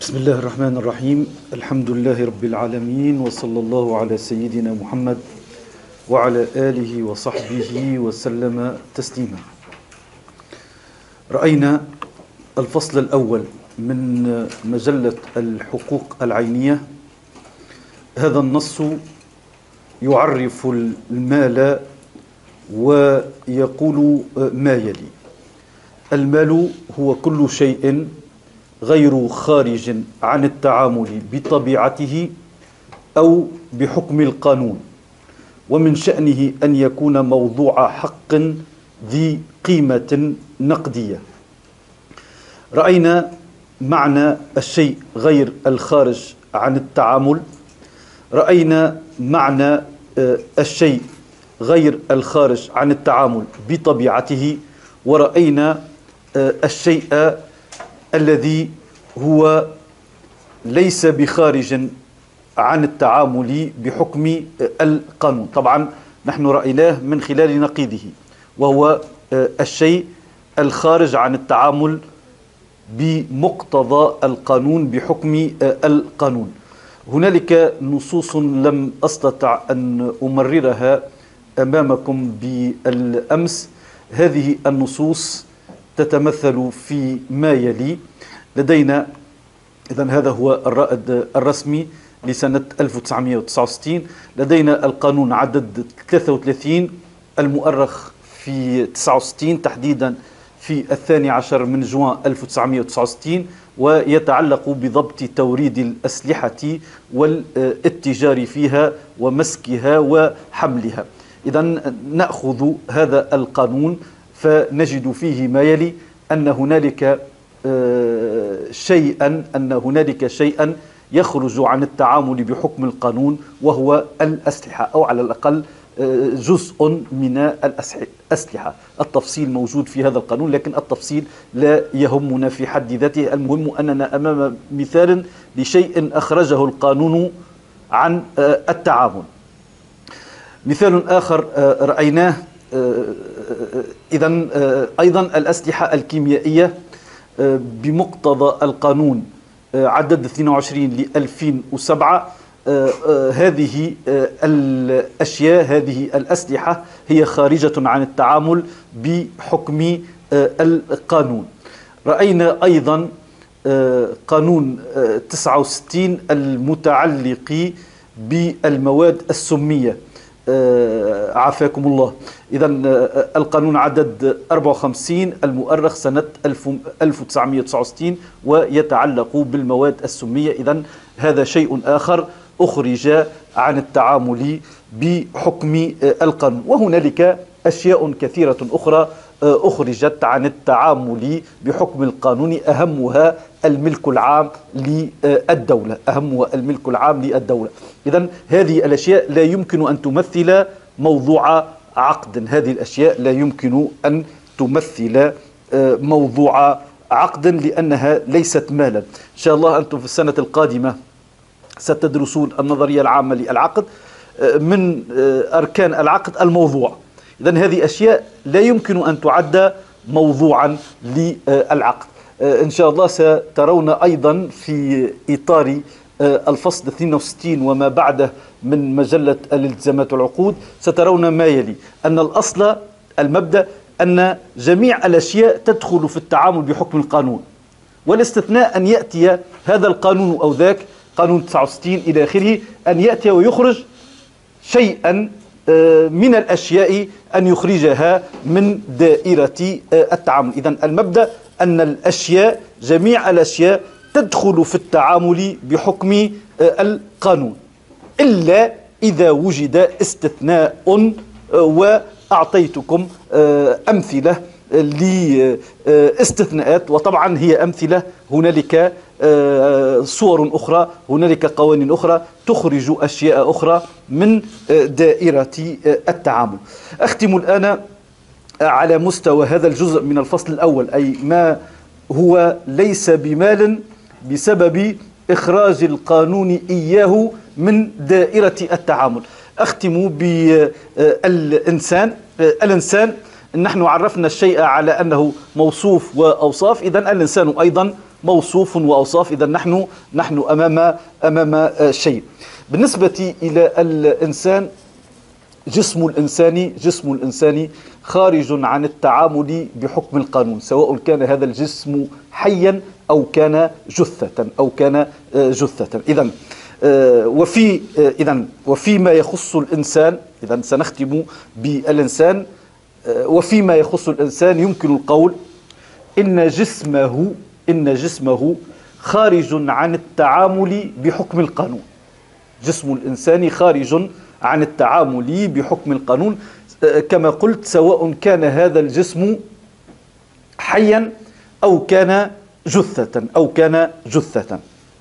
بسم الله الرحمن الرحيم. الحمد لله رب العالمين، وصلى الله على سيدنا محمد وعلى آله وصحبه وسلم تسليما. رأينا الفصل الأول من مجلة الحقوق العينية. هذا النص يعرف المال ويقول ما يلي: المال هو كل شيء غير خارج عن التعامل بطبيعته أو بحكم القانون، ومن شأنه أن يكون موضوع حق ذي قيمة نقدية. رأينا معنى الشيء غير الخارج عن التعامل، رأينا معنى الشيء غير الخارج عن التعامل بطبيعته، ورأينا الشيء الذي هو ليس بخارج عن التعامل بحكم القانون. طبعا نحن رأيناه من خلال نقيضه، وهو الشيء الخارج عن التعامل بمقتضى القانون بحكم القانون. هنالك نصوص لم أستطع أن أمررها أمامكم بالأمس. هذه النصوص تتمثل في ما يلي. لدينا إذن هذا هو الرائد الرسمي لسنة 1969. لدينا القانون عدد 33 المؤرخ في 69، تحديدا في 12 من جوان 1969، ويتعلق بضبط توريد الأسلحة والاتجار فيها ومسكها وحملها. إذن نأخذ هذا القانون فنجد فيه ما يلي: أن هنالك شيئا يخرج عن التعامل بحكم القانون، وهو الأسلحة، أو على الأقل جزء من الأسلحة. التفصيل موجود في هذا القانون، لكن التفصيل لا يهمنا في حد ذاته. المهم أننا أمام مثال لشيء أخرجه القانون عن التعامل. مثال آخر رأيناه إذن أيضا الأسلحة الكيميائية بمقتضى القانون عدد 22 ل 2007. هذه الأشياء، هذه الأسلحة هي خارجة عن التعامل بحكم القانون. رأينا أيضا قانون 69 المتعلق بالمواد السمية، عافاكم الله. إذن القانون عدد 54 المؤرخ سنة 1969، ويتعلق بالمواد السمية. إذن هذا شيء آخر أخرج عن التعامل بحكم القانون. وهنالك أشياء كثيرة أخرى أخرجت عن التعامل بحكم القانون، أهمها الملك العام للدولة، إذن هذه الأشياء لا يمكن أن تمثل موضوع عقد. هذه الأشياء لا يمكن أن تمثل موضوع عقد لأنها ليست مالا. إن شاء الله أنتم في السنة القادمة ستدرسون النظرية العامة للعقد. من أركان العقد الموضوع. إذن هذه أشياء لا يمكن أن تعد موضوعا للعقد. إن شاء الله سترون أيضا في إطار الفصل 62 وما بعده من مجلة الالتزامات والعقود، سترون ما يلي: أن الأصل المبدأ أن جميع الأشياء تدخل في التعامل بحكم القانون، والاستثناء أن يأتي هذا القانون أو ذاك، قانون 69 إلى آخره، أن يأتي ويخرج شيئا من الأشياء أن يخرجها من دائرة التعامل. إذن المبدأ أن الأشياء، جميع الأشياء تدخل في التعامل بحكم القانون، إلا إذا وجد استثناء، وأعطيتكم أمثلة لاستثناءات. وطبعا هي أمثلة، هنالك صور أخرى، هنالك قوانين أخرى تخرج أشياء أخرى من دائرة التعامل. أختم الآن على مستوى هذا الجزء من الفصل الأول، أي ما هو ليس بمال بسبب إخراج القانون إياه من دائرة التعامل. أختم بالإنسان. الإنسان، نحن عرفنا الشيء على أنه موصوف وأوصاف، إذن الإنسان أيضا موصوف وأوصاف. إذا نحن أمام شيء. بالنسبة إلى الإنسان، جسم الإنسان خارج عن التعامل بحكم القانون، سواء كان هذا الجسم حيا أو كان جثة. وفيما يخص الإنسان، إذا سنختم بالإنسان. وفيما يخص الإنسان يمكن القول إن جسمه خارج عن التعامل بحكم القانون. جسم الإنسان خارج عن التعامل بحكم القانون، كما قلت، سواء كان هذا الجسم حيا أو كان جثة.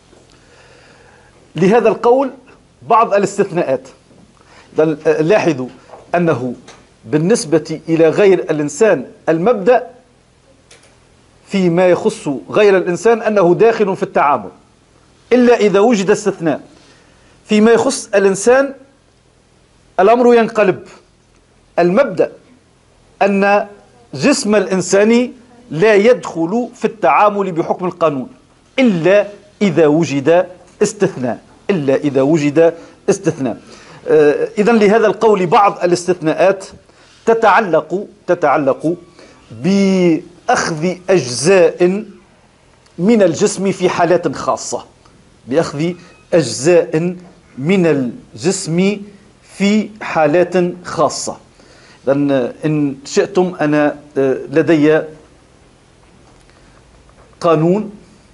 لهذا القول بعض الاستثناءات. لاحظوا أنه بالنسبة إلى غير الإنسان المبدأ فيما يخص غير الإنسان أنه داخل في التعامل، إلا إذا وجد استثناء. فيما يخص الإنسان الأمر ينقلب. المبدأ أن جسم الإنسان لا يدخل في التعامل بحكم القانون إلا إذا وجد استثناء. إذن لهذا القول بعض الاستثناءات تتعلق بأخذ أجزاء من الجسم في حالات خاصة. إن شئتم، أنا لدي قانون.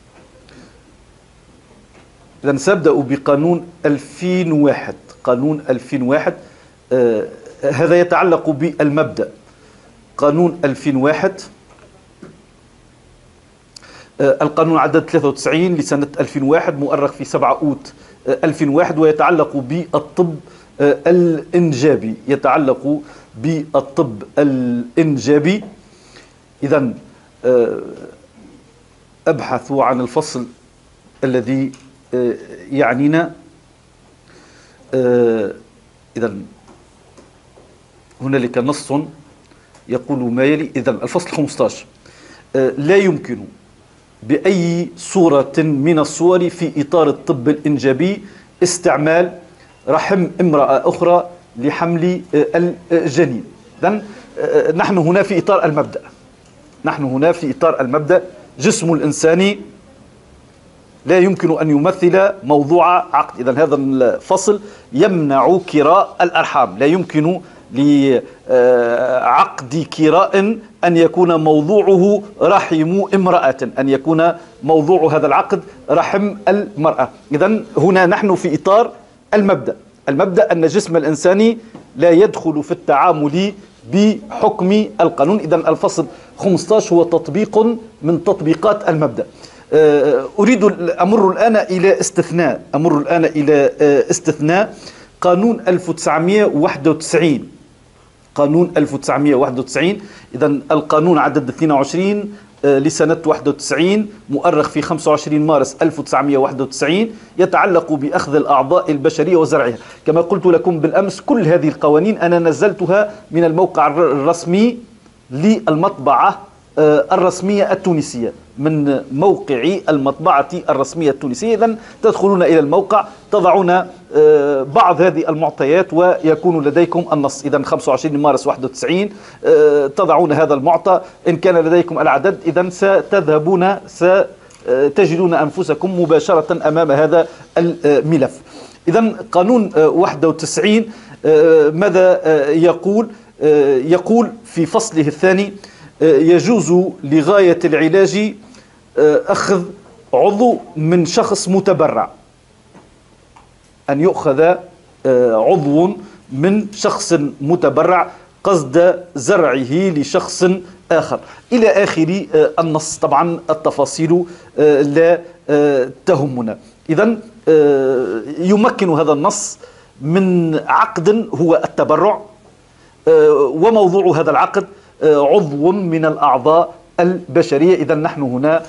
إذن سأبدأ بقانون 2001. قانون 2001 هذا يتعلق بالمبدأ. قانون 2001 القانون عدد 93 لسنة 2001، مؤرخ في 7 أوت 2001، ويتعلق بالطب الإنجابي. إذن أبحث عن الفصل الذي يعنينا. إذن هنالك نص يقول ما يلي. إذن الفصل 15: لا يمكن بأي صورة من الصور في إطار الطب الإنجابي استعمال رحم امرأة أخرى لحمل الجنين. إذن نحن هنا في إطار المبدأ. جسم الإنسان لا يمكن أن يمثل موضوع عقد. إذن هذا الفصل يمنع كراء الأرحام. لا يمكن لعقد كراء أن يكون موضوعه رحم امرأة، أن يكون موضوع هذا العقد رحم المرأة. إذن هنا نحن في إطار المبدأ أن جسم الإنسان لا يدخل في التعامل بحكم القانون. إذن الفصل 15 هو تطبيق من تطبيقات المبدأ. أمر الآن إلى استثناء قانون 1991. قانون 1991. إذن القانون عدد 22 لسنة 91، مؤرخ في 25 مارس 1991، يتعلق بأخذ الأعضاء البشرية وزرعها. كما قلت لكم بالأمس، كل هذه القوانين أنا نزلتها من الموقع الرسمي للمطبعة الرسمية التونسية، من موقع المطبعة الرسمية التونسية. إذن تدخلون إلى الموقع، تضعون بعض هذه المعطيات ويكون لديكم النص. إذن 25 مارس 91 تضعون هذا المعطى. إن كان لديكم العدد إذن ستجدون أنفسكم مباشرة أمام هذا الملف. إذن قانون 91 ماذا يقول؟ يقول في فصله الثاني: يجوز لغاية العلاج أخذ عضو من شخص متبرع. أن يؤخذ عضو من شخص متبرع قصد زرعه لشخص آخر، إلى آخر النص. طبعا التفاصيل لا تهمنا. إذن يمكن هذا النص من عقد هو التبرع، وموضوع هذا العقد عضو من الأعضاء البشرية. إذن نحن هنا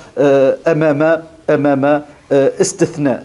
أمام استثناء.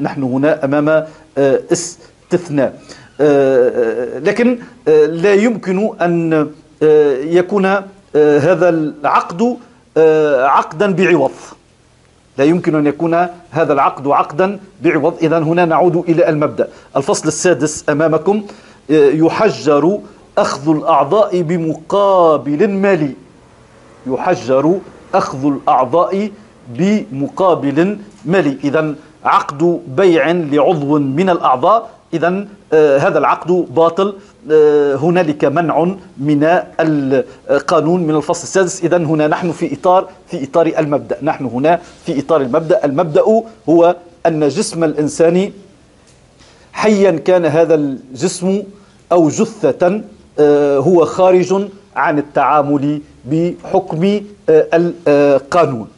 لكن لا يمكن أن يكون هذا العقد عقدا بعوض. لا يمكن أن يكون هذا العقد عقدا بعوض. إذن هنا نعود إلى المبدأ. الفصل السادس أمامكم. يحجر أخذ الأعضاء بمقابل مالي. يحجر أخذ الأعضاء بمقابل مالي. إذن عقد بيع لعضو من الأعضاء، إذن هذا العقد باطل. هنالك منع من القانون من الفصل السادس. إذن هنا نحن في إطار المبدأ. نحن هنا في إطار المبدأ. المبدأ هو أن جسم الإنسان حيا كان هذا الجسم أو جثة هو خارج عن التعامل بحكم القانون.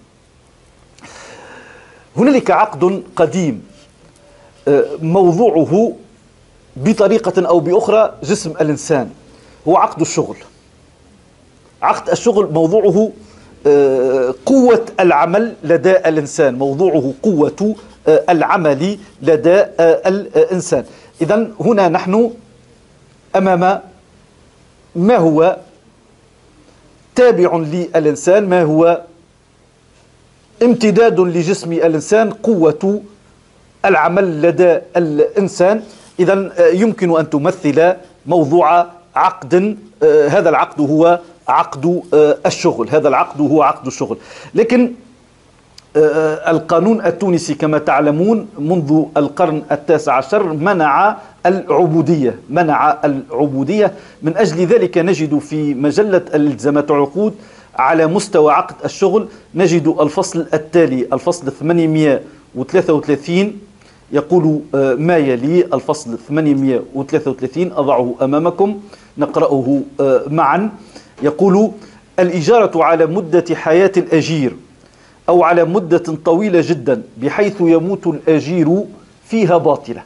هنالك عقد قديم موضوعه بطريقة أو بأخرى جسم الإنسان، هو عقد الشغل. عقد الشغل موضوعه قوة العمل لدى الإنسان، موضوعه قوة العمل لدى الإنسان. إذن هنا نحن أمام ما هو تابع للإنسان، ما هو امتداد لجسم الإنسان، قوة العمل لدى الإنسان. إذن يمكن أن تمثل موضوع عقد. هذا العقد هو عقد الشغل. هذا العقد هو عقد الشغل. لكن القانون التونسي كما تعلمون منذ القرن التاسع عشر منع العبودية. منع العبودية. من أجل ذلك نجد في مجلة الالتزامات والعقود على مستوى عقد الشغل نجد الفصل التالي، الفصل 833 يقول ما يلي. الفصل 833 أضعه أمامكم نقرأه معا. يقول: الإجارة على مدة حياة الأجير أو على مدة طويلة جدا بحيث يموت الأجير فيها باطلة.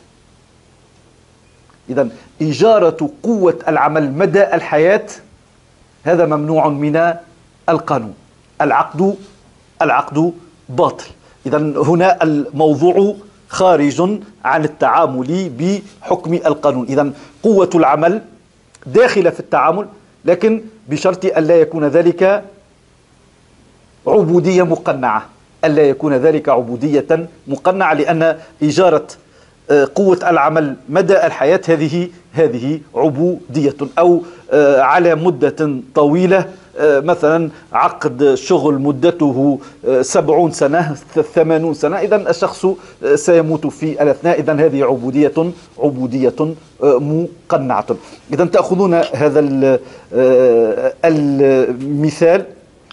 إذن إجارة قوة العمل مدى الحياة هذا ممنوع من القانون. العقد باطل. إذن هنا الموضوع خارج عن التعامل بحكم القانون. إذن قوة العمل داخلة في التعامل، لكن بشرط أن لا يكون ذلك عبودية مقنعة. ألا يكون ذلك عبودية مقنعة، لأن إجارة قوة العمل مدى الحياة هذه عبودية. أو على مدة طويلة، مثلا عقد شغل مدته 70 سنة 80 سنة، إذن الشخص سيموت في الأثناء. إذن هذه عبودية مقنعة. إذن تأخذون هذا المثال.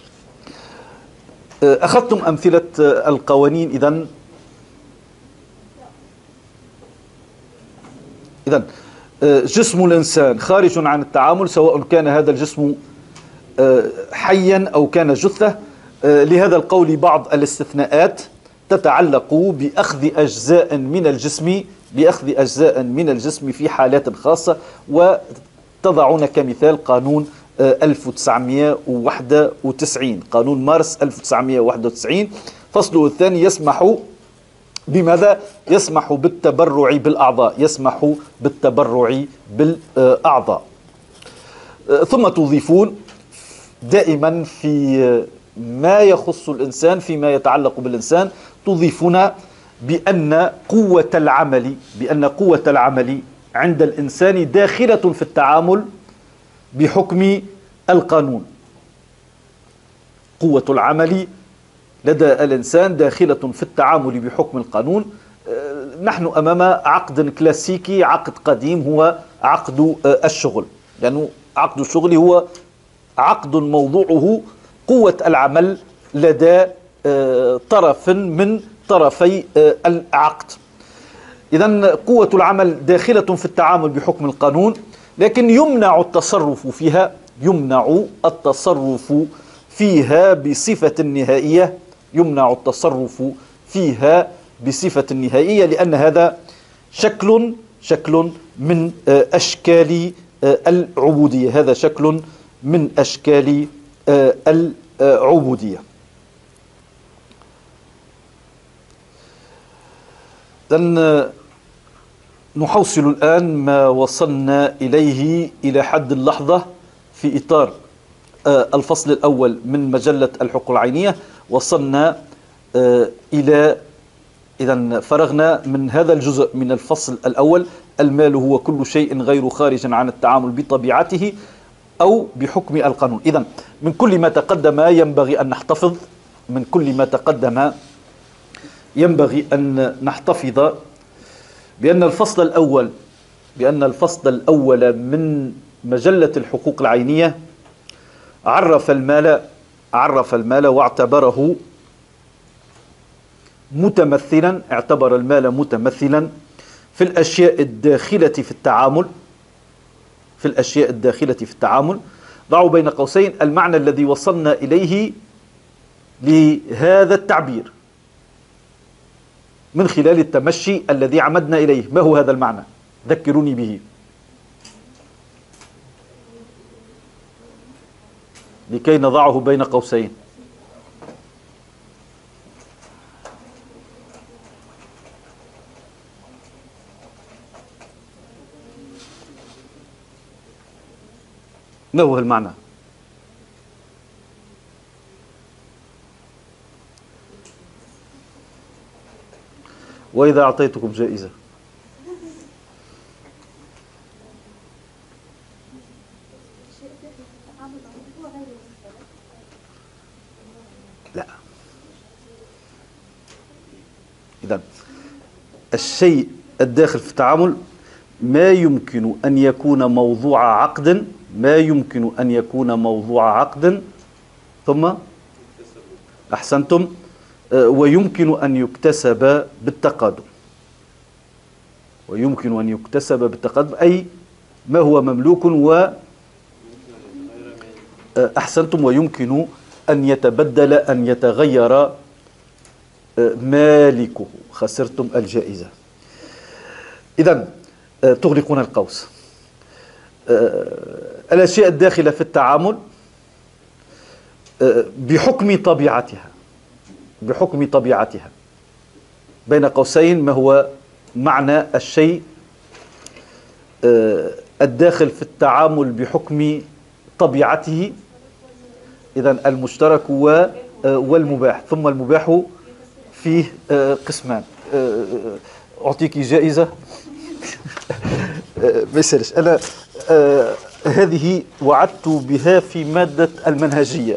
أخذتم أمثلة القوانين. إذن جسم الإنسان خارج عن التعامل، سواء كان هذا الجسم حيا أو كان جثة. لهذا القول بعض الاستثناءات تتعلق بأخذ أجزاء من الجسم في حالات خاصة، وتضعون كمثال قانون 1991، قانون مارس 1991 فصله الثاني يسمح بماذا؟ يسمح بالتبرع بالأعضاء. يسمح بالتبرع بالأعضاء. ثم تضيفون دائما في ما يخص الإنسان، فيما يتعلق بالإنسان، تضيفون بأن قوة العمل عند الإنسان داخلة في التعامل بحكم القانون. قوة العمل لدى الإنسان داخلة في التعامل بحكم القانون. نحن أمام عقد كلاسيكي، عقد قديم، هو عقد الشغل. لأنه عقد الشغل هو عقد موضوعه قوة العمل لدى طرف من طرفي العقد. إذن قوة العمل داخلة في التعامل بحكم القانون، لكن يمنع التصرف فيها بصفة نهائية. يمنع التصرف فيها بصفة نهائية، لأن هذا شكل من أشكال العبودية. هذا شكل من أشكال العبودية. إذن نحوصل الآن ما وصلنا إليه إلى حد اللحظة في إطار الفصل الأول من مجلة الحقوق العينية. وصلنا إلى إذا فرغنا من هذا الجزء من الفصل الأول. المال هو كل شيء غير خارج عن التعامل بطبيعته أو بحكم القانون. إذا من كل ما تقدم ينبغي أن نحتفظ، من كل ما تقدم ينبغي أن نحتفظ بأن الفصل الأول من مجلة الحقوق العينية عرف المال واعتبره متمثلا، اعتبر المال متمثلا في الأشياء الداخلة في التعامل. ضعوا بين قوسين المعنى الذي وصلنا إليه لهذا التعبير من خلال التمشي الذي عمدنا إليه. ما هو هذا المعنى؟ ذكروني به لكي نضعه بين قوسين. ما هو المعنى؟ وإذا أعطيتكم جائزة لا. إذن الشيء الداخل في التعامل ما يمكن أن يكون موضوع عقد ثم أحسنتم ويمكن أن يكتسب بالتقدم، أي ما هو مملوك أحسنتم ويمكن أن يتبدل، أن يتغير مالكه. خسرتم الجائزة. إذن تغلقون القوس. الأشياء الداخلة في التعامل بحكم طبيعتها بين قوسين ما هو معنى الشيء الداخل في التعامل بحكم طبيعته؟ إذن المشترك والمباح. ثم المباح فيه قسمان. أعطيك جائزة. بسرش أنا هذه وعدت بها في مادة المنهجية،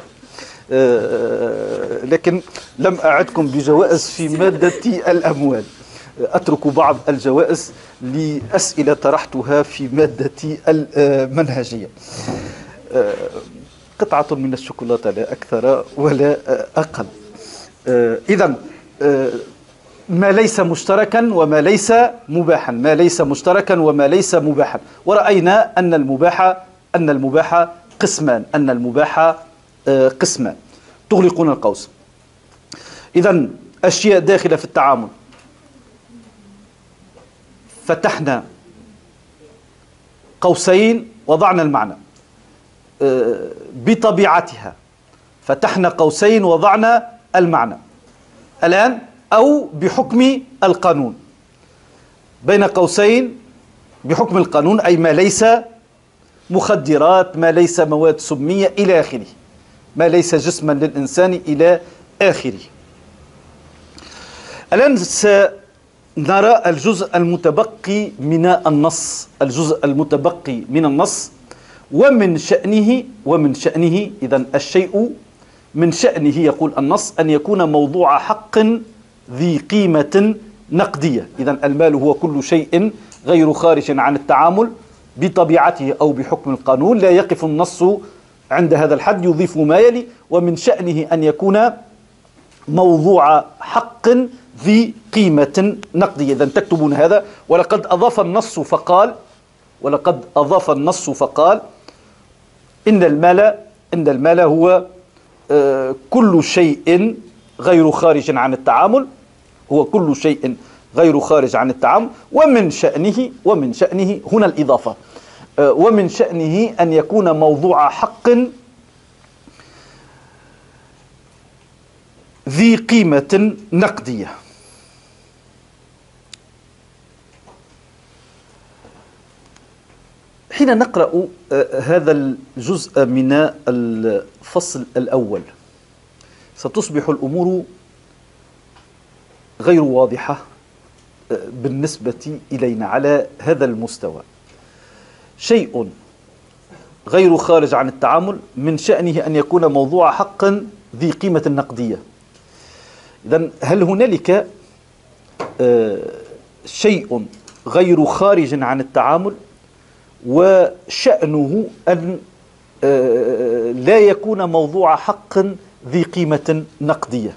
لكن لم أعدكم بجوائز في مادة الأموال. أترك بعض الجوائز لأسئلة طرحتها في مادة المنهجية. قطعة من الشوكولاتة لا أكثر ولا أقل. إذن ما ليس مشتركا وما ليس مباحا، ورأينا أن المباح قسمان. تغلقون القوس. إذن أشياء داخلة في التعامل فتحنا قوسين وضعنا المعنى. بطبيعتها فتحنا قوسين وضعنا المعنى. الآن أو بحكم القانون بين قوسين بحكم القانون، أي ما ليس مخدرات، ما ليس مواد سمية إلى آخره، ما ليس جسما للإنسان إلى آخره. الآن سنرى الجزء المتبقي من النص. ومن شأنه إذن الشيء من شأنه يقول النص أن يكون موضوع حق ذي قيمة نقدية. إذن المال هو كل شيء غير خارج عن التعامل بطبيعته أو بحكم القانون. لا يقف النص عند هذا الحد، يضيف ما يلي: ومن شأنه أن يكون موضوع حق ذي قيمة نقدية. إذن تكتبون هذا. ولقد أضاف النص فقال إن المال هو كل شيء غير خارج عن التعامل، ومن شأنه هنا الإضافة، ومن شأنه أن يكون موضوع حق ذي قيمة نقدية. حين نقرأ هذا الجزء من الفصل الأول ستصبح الأمور غير واضحة بالنسبة إلينا على هذا المستوى. شيء غير خارج عن التعامل من شأنه أن يكون موضوع حق ذي قيمة نقدية. إذن هل هنالك شيء غير خارج عن التعامل وشأنه أن لا يكون موضوع حق ذي قيمة نقدية؟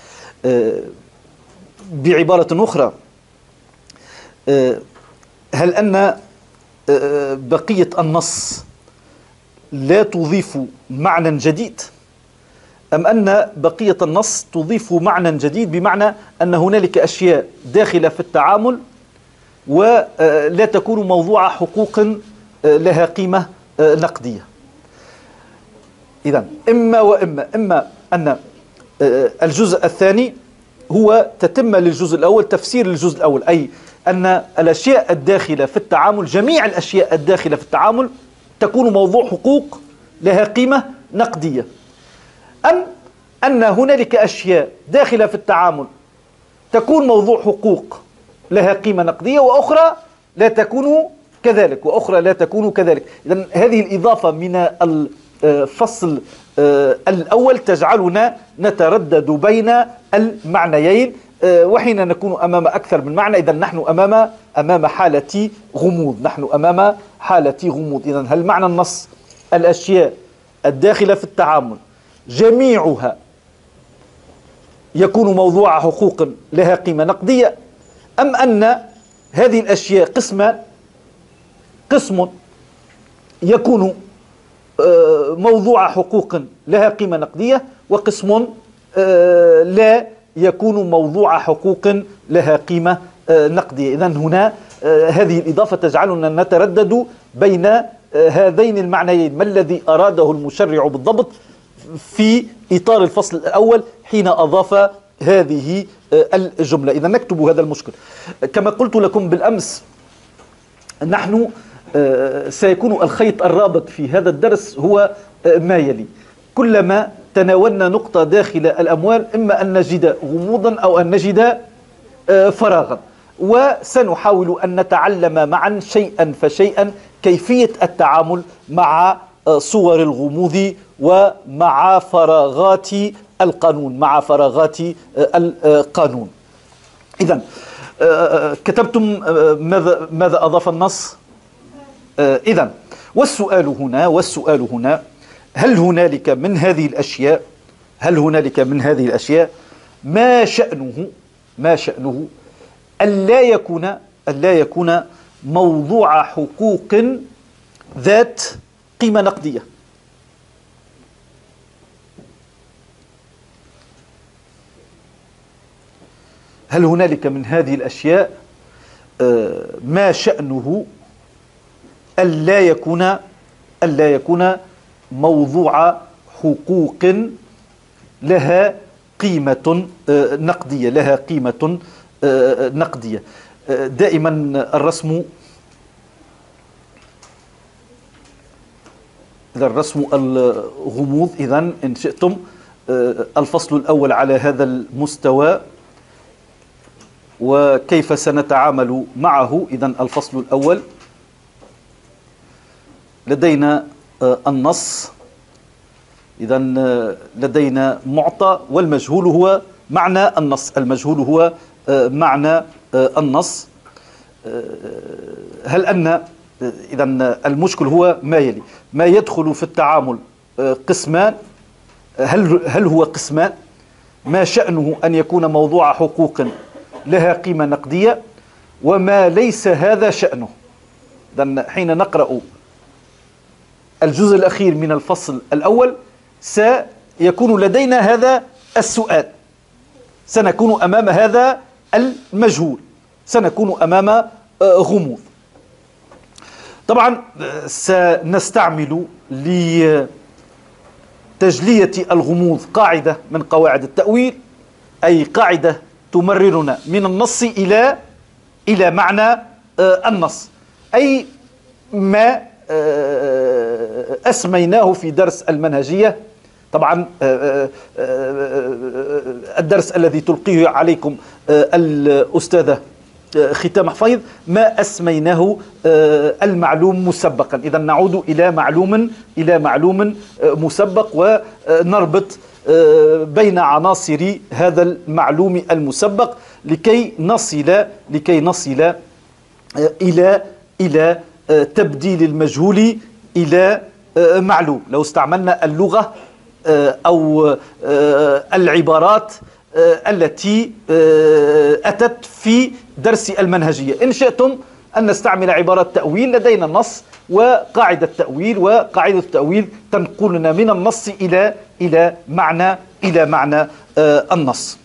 بعبارة أخرى، هل أن بقية النص لا تضيف معنى جديد، أم أن بقية النص تضيف معنى جديد بمعنى أن هنالك أشياء داخلة في التعامل ولا تكون موضوع حقوق لها قيمة نقدية؟ إذن إما وإما، إما أن الجزء الثاني هو تتمة للجزء الأول، تفسير للجزء الأول، أي أن الأشياء الداخلة في التعامل، جميع الأشياء الداخلة في التعامل تكون موضوع حقوق لها قيمة نقدية، أم أن هنالك أشياء داخلة في التعامل تكون موضوع حقوق لها قيمة نقدية وأخرى لا تكون كذلك، وأخرى لا تكون كذلك. إذن هذه الإضافة من الفصل الأول تجعلنا نتردد بين المعنيين، وحين نكون أمام أكثر من معنى إذن نحن أمام حالة غموض، نحن أمام حالة غموض. إذن هل معنى النص الأشياء الداخلة في التعامل جميعها يكون موضوع حقوق لها قيمة نقدية، أم أن هذه الأشياء قسم يكون موضوع حقوق لها قيمة نقدية، وقسم لا يكون موضوع حقوق لها قيمة نقدية. إذن هنا هذه الإضافة تجعلنا نتردد بين هذين المعنيين، ما الذي أراده المشرع بالضبط في إطار الفصل الأول حين أضاف هذه الجملة؟ إذا نكتب هذا المشكل. كما قلت لكم بالأمس، نحن سيكون الخيط الرابط في هذا الدرس هو ما يلي: كلما تناولنا نقطة داخل الأموال إما أن نجد غموضا أو أن نجد فراغا، وسنحاول أن نتعلم معا شيئا فشيئا كيفية التعامل مع صور الغموض ومع فراغات القانون، إذن كتبتم ماذا أضاف النص؟ إذن والسؤال هنا هل هنالك من هذه الأشياء ما شأنه ألا يكون موضوع حقوق ذات قيمة نقدية؟ هل هنالك من هذه الأشياء ما شأنه ألا يكون موضوع حقوق لها قيمة نقدية؟ دائما الرسم الغموض. إذن إن شئتم الفصل الأول على هذا المستوى وكيف سنتعامل معه. إذن الفصل الأول لدينا النص، إذن لدينا معطى والمجهول هو معنى النص، المجهول هو معنى النص. هل أن إذن المشكل هو ما يلي: ما يدخل في التعامل قسمان، هل هو قسمان؟ ما شأنه أن يكون موضوع حقوق لها قيمة نقدية، وما ليس هذا شأنه. إذن حين نقرأ الجزء الأخير من الفصل الأول سيكون لدينا هذا السؤال، سنكون أمام هذا المجهول، سنكون أمام غموض. طبعا سنستعمل لتجلية الغموض قاعدة من قواعد التأويل، أي قاعدة تمررنا من النص إلى معنى النص، أي ما أسميناه في درس المنهجية. طبعا الدرس الذي تلقيه عليكم الأستاذة ختام حفيظ ما أسميناه المعلوم مسبقا. إذا نعود إلى معلوم مسبق ونربط بين عناصر هذا المعلوم المسبق لكي نصل إلى تبديل المجهول إلى معلوم. لو استعملنا اللغة أو العبارات التي أتت في درس المنهجية، إن شئتم أن نستعمل عبارة تأويل، لدينا النص وقاعدة تأويل، وقاعدة التأويل تنقلنا من النص إلى معنى النص.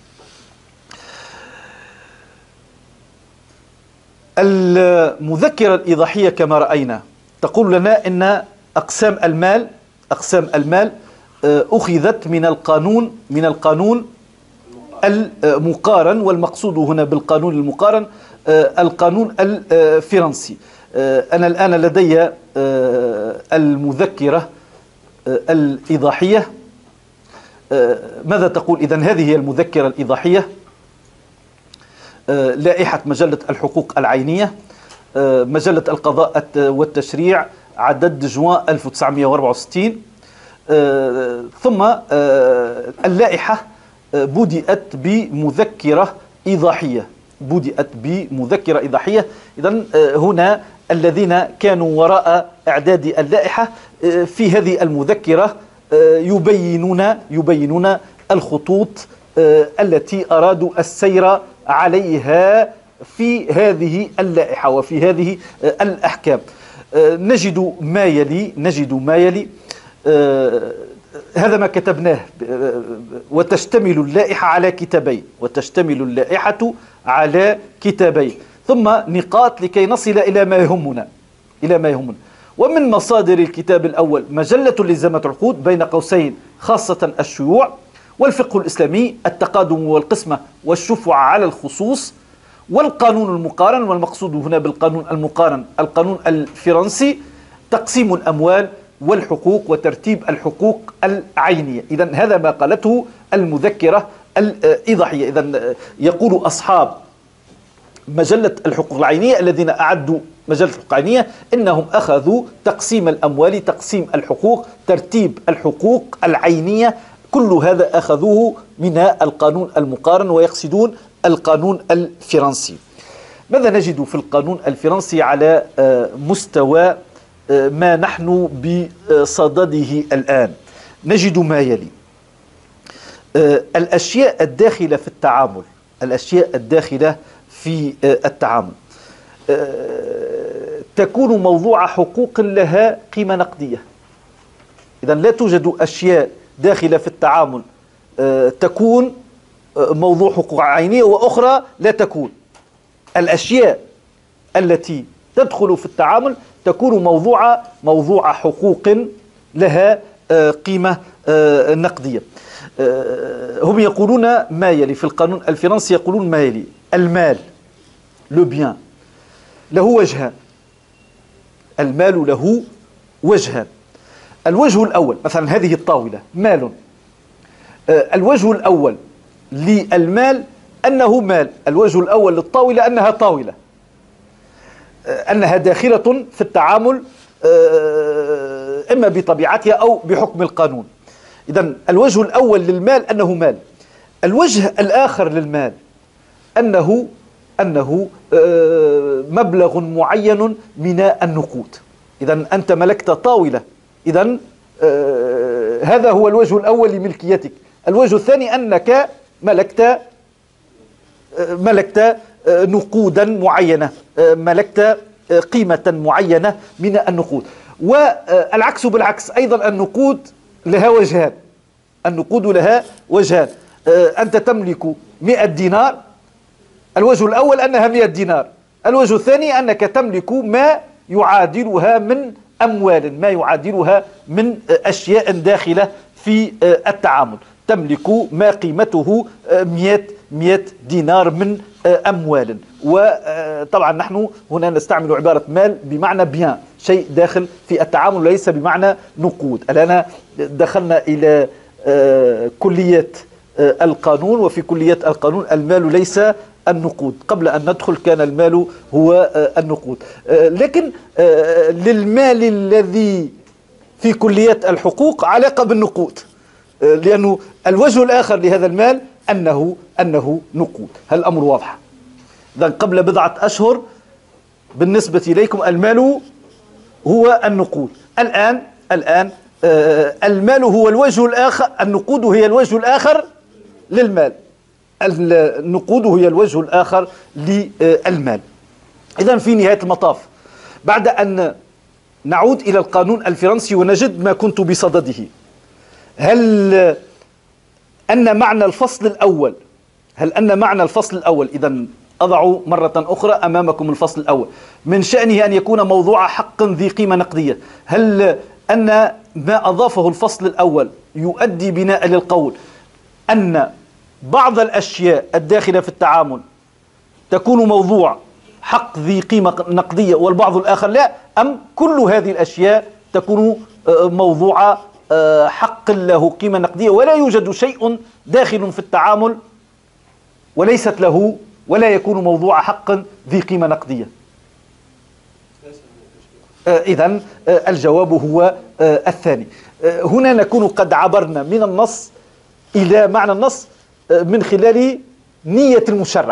المذكرة الإيضاحية كما رأينا تقول لنا إن أقسام المال أخذت من القانون المقارن، والمقصود هنا بالقانون المقارن القانون الفرنسي. أنا الآن لدي المذكرة الإيضاحية. ماذا تقول إذن؟ هذه هي المذكرة الإيضاحية، لائحة مجلة الحقوق العينية، مجلة القضاء والتشريع، عدد جوان 1964. ثم اللائحة بدأت بمذكرة إيضاحية، إذن هنا الذين كانوا وراء إعداد اللائحة في هذه المذكرة يبينون الخطوط التي أرادوا السير عليها في هذه اللائحة وفي هذه الأحكام. نجد ما يلي هذا ما كتبناه. وتشتمل اللائحة على كتابين، ثم نقاط لكي نصل إلى ما يهمنا. ومن مصادر الكتاب الأول مجلة الالتزامات العقود بين قوسين خاصة الشيوع، والفقه الإسلامي، التقادم والقسمة والشفعة على الخصوص، والقانون المقارن، والمقصود هنا بالقانون المقارن القانون الفرنسي، تقسيم الأموال والحقوق وترتيب الحقوق العينية. إذن هذا ما قالته المذكرة الإيضاحية. إذن يقول أصحاب مجلة الحقوق العينية الذين أعدوا مجلة الحقوق العينية إنهم أخذوا تقسيم الأموال، تقسيم الحقوق، ترتيب الحقوق العينية، كل هذا أخذوه من القانون المقارن ويقصدون القانون الفرنسي. ماذا نجد في القانون الفرنسي على مستوى ما نحن بصدده الآن؟ نجد ما يلي: الأشياء الداخلة في التعامل تكون موضوع حقوق لها قيمة نقدية. إذن لا توجد أشياء داخلة في التعامل تكون موضوع حقوق عينية وأخرى لا تكون. الأشياء التي تدخل في التعامل تكون موضوع حقوق لها قيمة نقدية. هم يقولون ما يلي في القانون الفرنسي، يقولون ما يلي: المال لو بيان له وجهان. المال له وجهان. الوجه الأول مثلا هذه الطاولة مال. الوجه الأول للمال أنه مال. الوجه الأول للطاولة أنها طاولة، أنها داخلة في التعامل إما بطبيعتها أو بحكم القانون. إذن الوجه الأول للمال أنه مال. الوجه الآخر للمال أنه مبلغ معين من النقود. إذن أنت ملكت طاولة، إذن هذا هو الوجه الأول لملكيتك. الوجه الثاني أنك ملكت نقودا معينة، ملكت قيمة معينة من النقود. والعكس بالعكس أيضا، النقود لها وجهان. أنت تملك 100 دينار. الوجه الأول أنها 100 دينار. الوجه الثاني أنك تملك ما يعادلها من أموال، ما يعادلها من أشياء داخلة في التعامل. تملك ما قيمته 100 دينار من أموال. وطبعا نحن هنا نستعمل عبارة مال بمعنى بيان، شيء داخل في التعامل، ليس بمعنى نقود. الآن دخلنا إلى كليات القانون، وفي كليات القانون المال ليس النقود. قبل أن ندخل كان المال هو النقود، لكن للمال الذي في كليات الحقوق علاقة بالنقود، لأنه الوجه الآخر لهذا المال أنه نقود. هل الأمر واضح؟ إذن قبل بضعة أشهر بالنسبة إليكم المال هو النقود. الآن المال هو الوجه الآخر، النقود هي الوجه الآخر للمال، النقود هي الوجه الآخر للمال. إذن في نهاية المطاف، بعد أن نعود إلى القانون الفرنسي ونجد ما كنت بصدده، هل أن معنى الفصل الأول إذن أضع مرة أخرى أمامكم الفصل الأول، من شأنه أن يكون موضوع حق ذي قيمة نقدية. هل أن ما أضافه الفصل الأول يؤدي بناء للقول أن بعض الأشياء الداخلة في التعامل تكون موضوع حق ذي قيمة نقدية والبعض الآخر لا، أم كل هذه الأشياء تكون موضوع حق له قيمة نقدية ولا يوجد شيء داخل في التعامل وليست له ولا يكون موضوع حق ذي قيمة نقدية؟ إذن الجواب هو الثاني. هنا نكون قد عبرنا من النص إلى معنى النص من خلال نية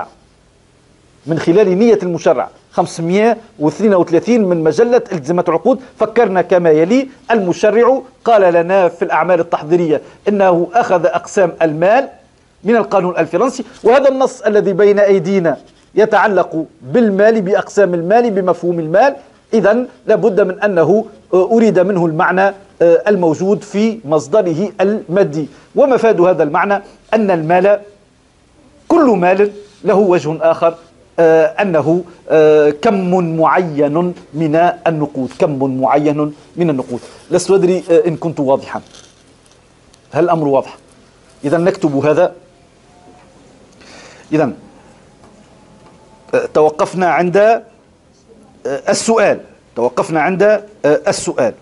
المشرع 532 من مجلة التزامات العقود. فكرنا كما يلي: المشرع قال لنا في الأعمال التحضيرية إنه أخذ أقسام المال من القانون الفرنسي، وهذا النص الذي بين أيدينا يتعلق بالمال، بأقسام المال، بمفهوم المال. إذن لابد من أنه أريد منه المعنى الموجود في مصدره المادي. ومفاد هذا المعنى أن المال كل مال له وجه آخر، أنه كم معين من النقود. لست أدري إن كنت واضحا. هل الأمر واضح؟ إذن نكتب هذا. إذن توقفنا عند السؤال.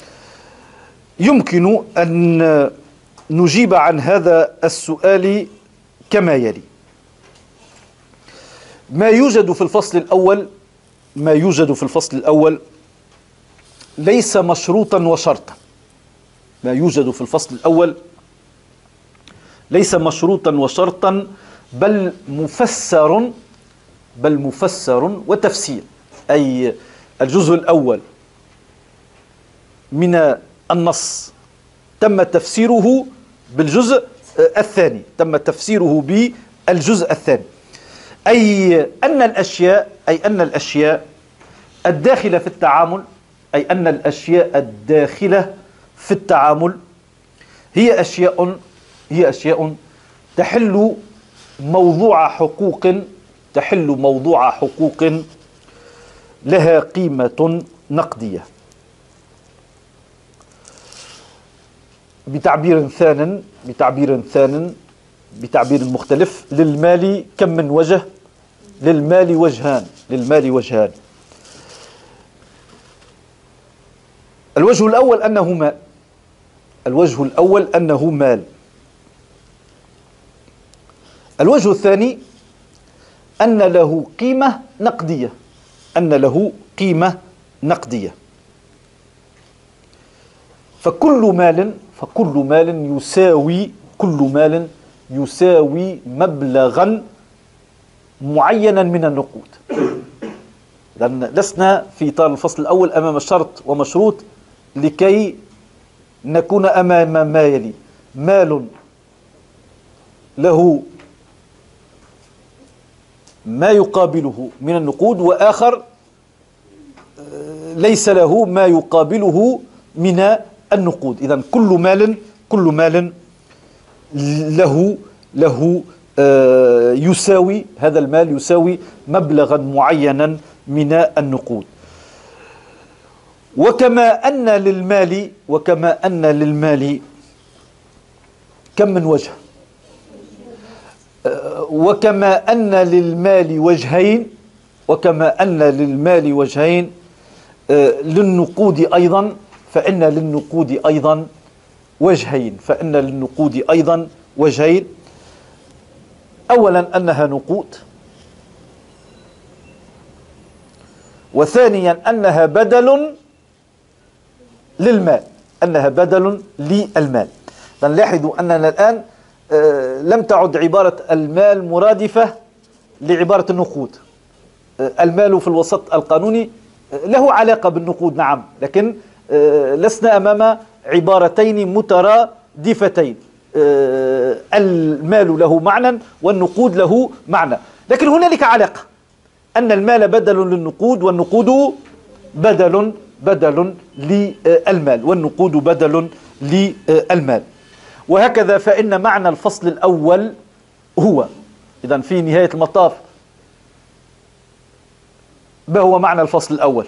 يمكن أن نجيب عن هذا السؤال كما يلي: ما يوجد في الفصل الأول ليس مشروطا وشرطا. ما يوجد في الفصل الأول ليس مشروطا وشرطا، بل مفسر وتفسير. أي الجزء الأول من النص تم تفسيره بالجزء الثاني، أي أن الأشياء الداخلة في التعامل هي أشياء تحل موضوع حقوق لها قيمة نقدية. بتعبير مختلف: للمال كم من وجه؟ للمال وجهان. الوجه الأول أنه مال. الوجه الثاني أن له قيمة نقدية. فكل مال يساوي مبلغا معينا من النقود. لأن لسنا في إطار الفصل الأول أمام شرط ومشروط، لكي نكون أمام ما يلي: مال له ما يقابله من النقود، وآخر ليس له ما يقابله من النقود. إذن كل مال له يساوي، هذا المال يساوي مبلغا معينا من النقود. وكما أن للمال كم من وجه، وكما أن للمال وجهين، للنقود أيضا، فإن للنقود أيضا وجهين، فإن للنقود أيضا وجهين. أولا أنها نقود، وثانيا أنها بدل للمال، أنها بدل للمال. فنلاحظ أننا الآن لم تعد عبارة المال مرادفة لعبارة النقود. المال في الوسط القانوني له علاقة بالنقود نعم، لكن لسنا أمام عبارتين مترادفتين. المال له معنى والنقود له معنى، لكن هنالك علاقة، أن المال بدل للنقود والنقود بدل للمال والنقود بدل للمال. وهكذا فإن معنى الفصل الأول هو، إذن في نهاية المطاف ما هو معنى الفصل الأول؟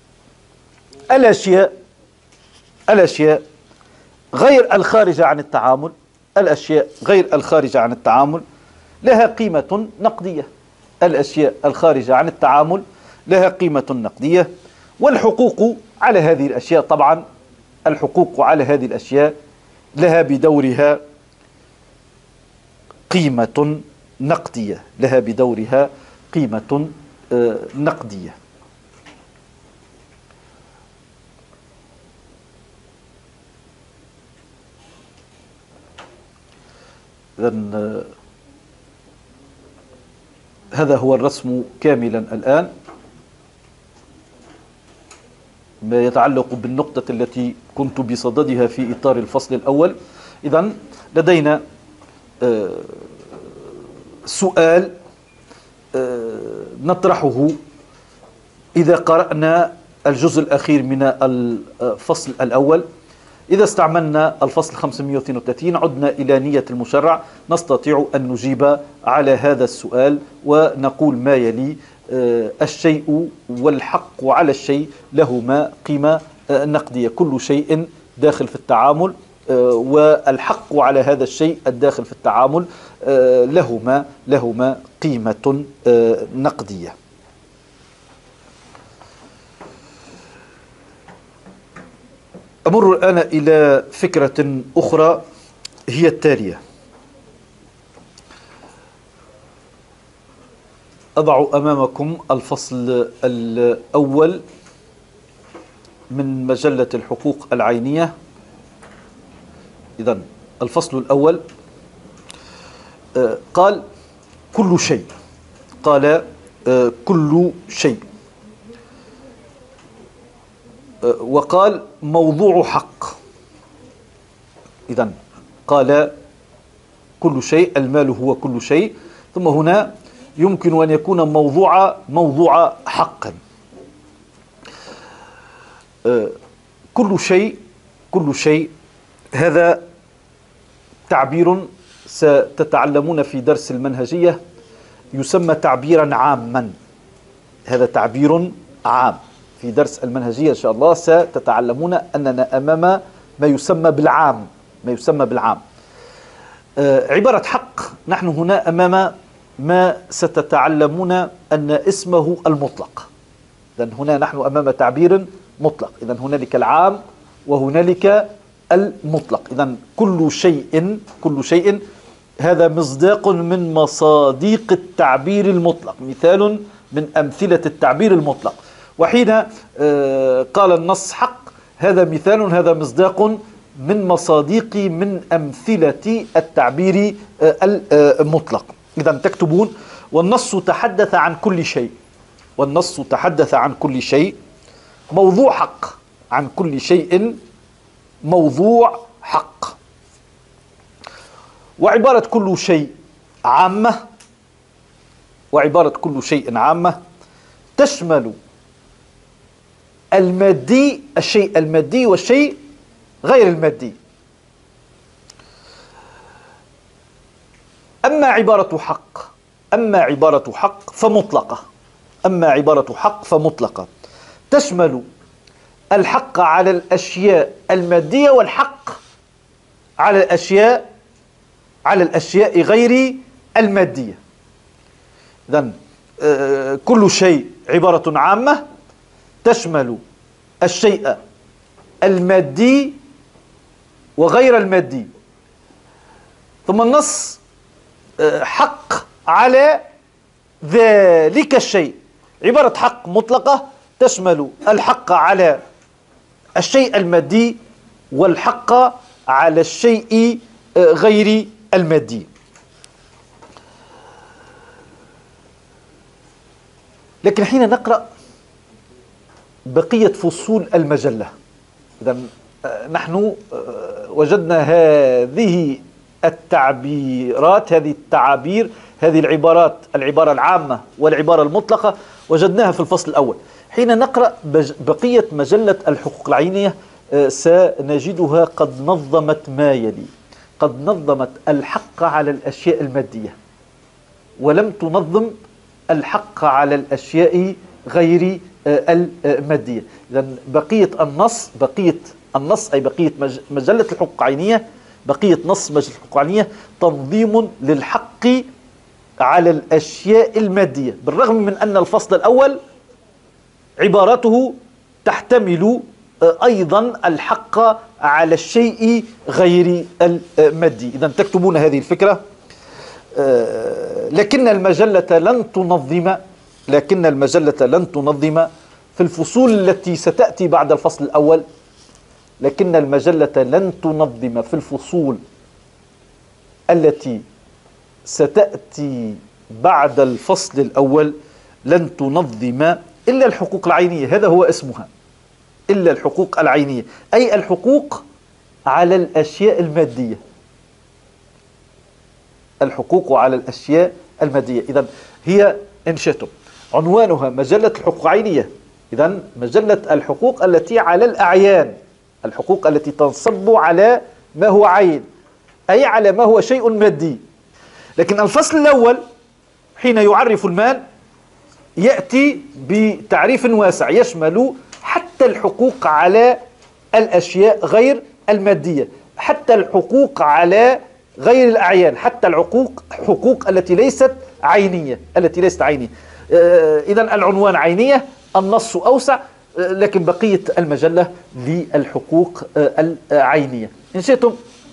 الأشياء غير الخارجة عن التعامل، الأشياء غير الخارجة عن التعامل لها قيمة نقدية. الأشياء الخارجة عن التعامل لها قيمة نقدية، والحقوق على هذه الأشياء طبعا، الحقوق على هذه الأشياء لها بدورها قيمة نقدية، لها بدورها قيمة نقدية. إذن هذا هو الرسم كاملا الآن ما يتعلق بالنقطة التي كنت بصددها في إطار الفصل الأول. إذن لدينا سؤال نطرحه إذا قرأنا الجزء الأخير من الفصل الأول. إذا استعملنا الفصل 532 عدنا إلى نية المشرع، نستطيع أن نجيب على هذا السؤال ونقول ما يلي: الشيء والحق على الشيء لهما قيمة نقدية، كل شيء داخل في التعامل والحق على هذا الشيء الداخل في التعامل لهما قيمة نقدية. أمر الآن إلى فكرة أخرى هي التالية. أضع أمامكم الفصل الأول من مجلة الحقوق العينية. إذن الفصل الأول قال كل شيء، قال كل شيء، وقال موضوع حق. إذن قال كل شيء، المال هو كل شيء، ثم هنا يمكن أن يكون موضوع حق. كل شيء هذا تعبير ستتعلمون في درس المنهجية يسمى تعبيرا عاما. هذا تعبير عام في درس المنهجية إن شاء الله ستتعلمون أننا أمام ما يسمى بالعام، عبارة حق. نحن هنا أمام ما ستتعلمون أن اسمه المطلق. إذن هنا نحن أمام تعبير مطلق، إذن هنالك العام وهنالك المطلق. إذن كل شيء هذا مصداق من مصادق التعبير المطلق، مثال من أمثلة التعبير المطلق. وحين قال النص حق، هذا مثال، هذا مصداق من مصادق من أمثلة التعبير المطلق. إذن تكتبون: والنص تحدث عن كل شيء، والنص تحدث عن كل شيء، موضوع حق، عن كل شيء موضوع حق. وعبارة كل شيء عامة، وعبارة كل شيء عامة تشمل المادي، الشيء المادي والشيء غير المادي. أما عبارة حق فمطلقة، تشمل الحق على الأشياء المادية والحق على الأشياء غير المادية. إذن كل شيء عبارة عامة تشمل الشيء المادي وغير المادي. ثم النص حق على ذلك الشيء. عبارة حق مطلقة تشمل الحق على الشيء المادي والحق على الشيء غير المادي. لكن حين نقرأ بقية فصول المجلة، إذن نحن وجدنا هذه التعبيرات، هذه التعابير، هذه العبارات، العبارة العامة والعبارة المطلقة وجدناها في الفصل الأول. حين نقرأ بقية مجلة الحقوق العينية سنجدها قد نظمت ما يلي: قد نظمت الحق على الأشياء المادية ولم تنظم الحق على الأشياء غير المادية. إذن بقية النص أي بقية مجلة الحقوق العينية، بقية نص مجلة الحقوق العينية تنظيم للحق على الأشياء المادية، بالرغم من أن الفصل الأول عبارته تحتمل أيضا الحق على الشيء غير المادي. إذن تكتبون هذه الفكرة. لكن المجلة لن تنظم في الفصول التي ستأتي بعد الفصل الأول. لكن المجلة لن تنظم في الفصول التي ستأتي بعد الفصل الأول، لن تنظم إلا الحقوق العينية، هذا هو اسمها، إلا الحقوق العينية، أي الحقوق على الأشياء المادية، الحقوق على الأشياء المادية. إذن هي إن شئتم عنوانها مجلة الحقوق العينية. إذن مجلة الحقوق التي على الأعيان، الحقوق التي تنصب على ما هو عين، أي على ما هو شيء مادي. لكن الفصل الأول حين يعرف المال يأتي بتعريف واسع يشمل حتى الحقوق على الأشياء غير المادية، حتى الحقوق على غير الأعيان، حتى حقوق التي ليست عينية، إذن العنوان عينية، النص أوسع، لكن بقية المجلة للحقوق العينية. إن شئتم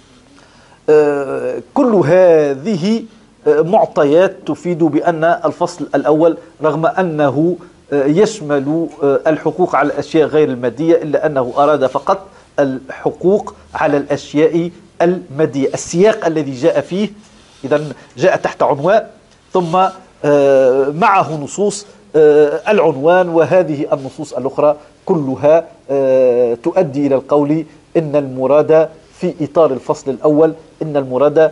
كل هذه معطيات تفيد بأن الفصل الأول رغم أنه يشمل الحقوق على الأشياء غير المادية إلا أنه أراد فقط الحقوق على الأشياء المادية. السياق الذي جاء فيه إذن جاء تحت عنوان ثم معه نصوص العنوان، وهذه النصوص الأخرى كلها تؤدي إلى القول إن المراد في إطار الفصل الأول إن المراد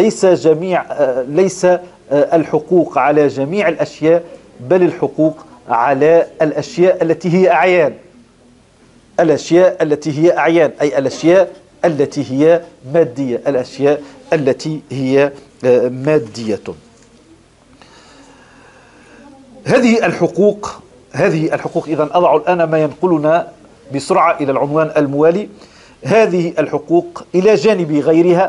ليس الحقوق على جميع الأشياء، بل الحقوق على الأشياء التي هي أعيان، الأشياء التي هي أعيان أي الأشياء التي هي مادية، الأشياء التي هي مادية. هذه الحقوق إذن أضع الآن ما ينقلنا بسرعة إلى العنوان الموالي. هذه الحقوق إلى جانب غيرها،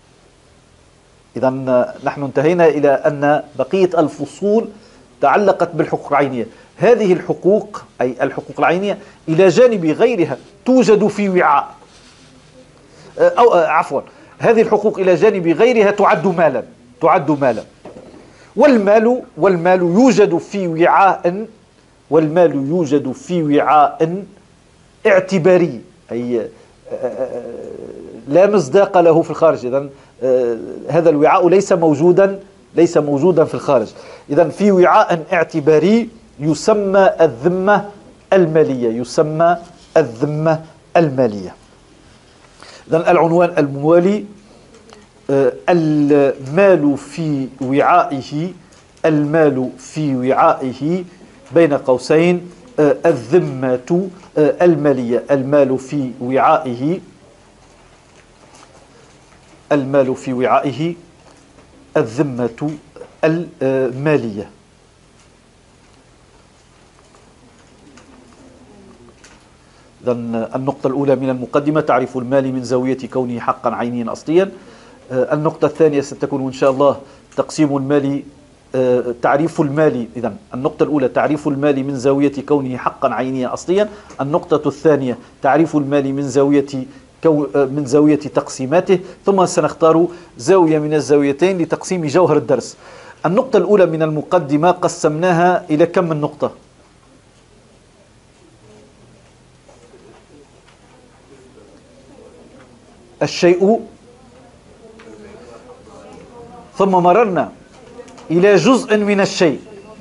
إذن نحن انتهينا إلى أن بقية الفصول تعلقت بالحقوق العينية. هذه الحقوق أي الحقوق العينية إلى جانب غيرها توجد في وعاء، أو عفوا هذه الحقوق إلى جانب غيرها تعد مالا، والمال يوجد في وعاء اعتباري، أي لا مصداق له في الخارج. إذن هذا الوعاء ليس موجودا في الخارج. إذن في وعاء اعتباري يسمى الذمة المالية. إذن العنوان الموالي: المال في وعائه بين قوسين الذمة المالية. المال في وعائه الذمة المالية. إذن النقطة الأولى من المقدمة تعريف المال من زاوية كونه حقا عينيا أصليا. النقطة الثانية ستكون إن شاء الله تقسيم المال، تعريف المال. إذن النقطة الأولى تعريف المال من زاوية كونه حقا عينيا أصليا. النقطة الثانية تعريف المال من زاوية من زاوية تقسيماته، ثم سنختار زاوية من الزاويتين لتقسيم جوهر الدرس. النقطة الأولى من المقدمة قسمناها إلى كم من نقطة؟ الشيء، ثم مررنا إلى جزء من الشيء،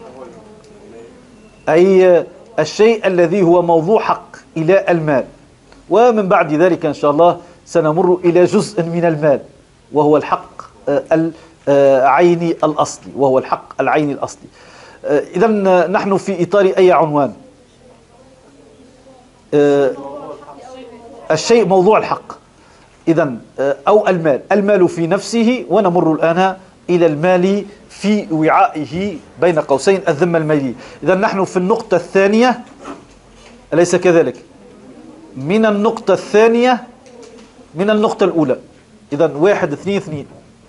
أي الشيء الذي هو موضوع حق إلى المال، ومن بعد ذلك إن شاء الله سنمر إلى جزء من المال وهو الحق العيني الأصلي، وهو الحق العيني الأصلي. إذا نحن في إطار أي عنوان؟ الشيء موضوع الحق، إذا أو المال، المال في نفسه، ونمر الآن إلى المال في وعائه بين قوسين الذمة المالية. إذا نحن في النقطة الثانية، أليس كذلك؟ من النقطة الثانية من النقطة الأولى، إذا 1 2 2.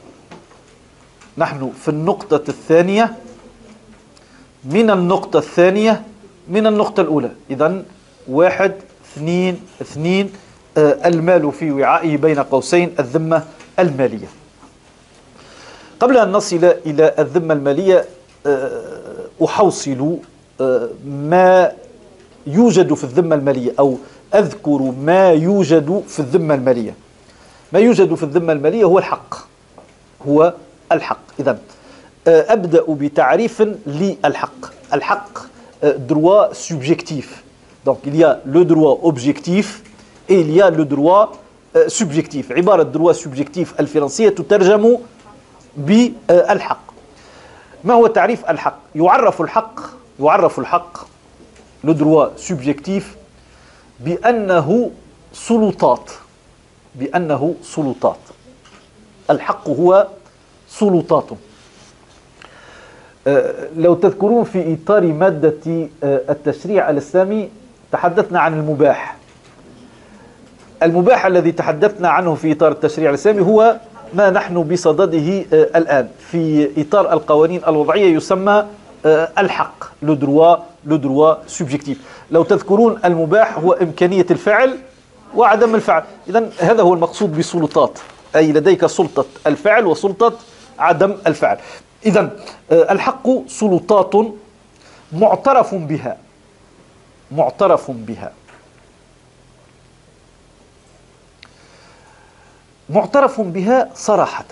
نحن في النقطة الثانية من النقطة الثانية من النقطة الأولى، إذا 1 2 2. المال في وعائه بين قوسين الذمة المالية. قبل أن نصل إلى الذمة المالية أحوصل ما يوجد في الذمة المالية، أو أذكر ما يوجد في الذمة المالية. ما يوجد في الذمة المالية هو الحق، هو الحق. إذن أبدأ بتعريف للحق. الحق droit subjectif. Donc il y a le droit objectif et il y a le droit subjectif. عبارة droit subjectif الفرنسية تترجم بالحق. ما هو تعريف الحق؟ يعرف الحق le droit subjectif بأنه سلطات. الحق هو سلطات. لو تذكرون في إطار مادة التشريع الإسلامي تحدثنا عن المباح. المباح الذي تحدثنا عنه في إطار التشريع الإسلامي هو ما نحن بصدده الآن في إطار القوانين الوضعية، يسمى الحق le droit subjectif. لو تذكرون المباح هو إمكانية الفعل وعدم الفعل. إذن هذا هو المقصود بسلطات، أي لديك سلطة الفعل وسلطة عدم الفعل. إذن الحق سلطات معترف بها صراحة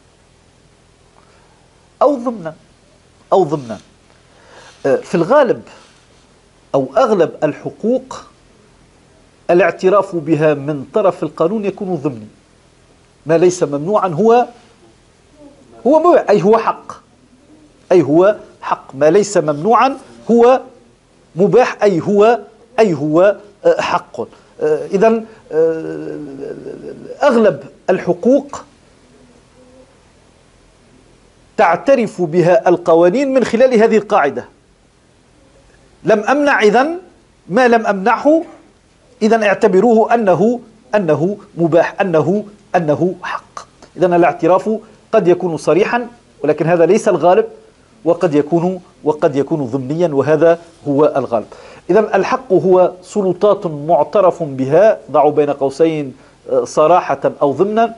أو ضمنا. في الغالب أو أغلب الحقوق الاعتراف بها من طرف القانون يكون ضمني. ما ليس ممنوعا هو مباح، أي هو حق. ما ليس ممنوعا هو مباح، أي هو حق. إذن أغلب الحقوق تعترف بها القوانين من خلال هذه القاعدة. لم أمنع، إذن ما لم أمنعه إذن اعتبروه أنه مباح، أنه حق. إذن الاعتراف قد يكون صريحا، ولكن هذا ليس الغالب، وقد يكون ضمنيا، وهذا هو الغالب. إذن الحق هو سلطات معترف بها، ضعوا بين قوسين صراحة أو ضمنا،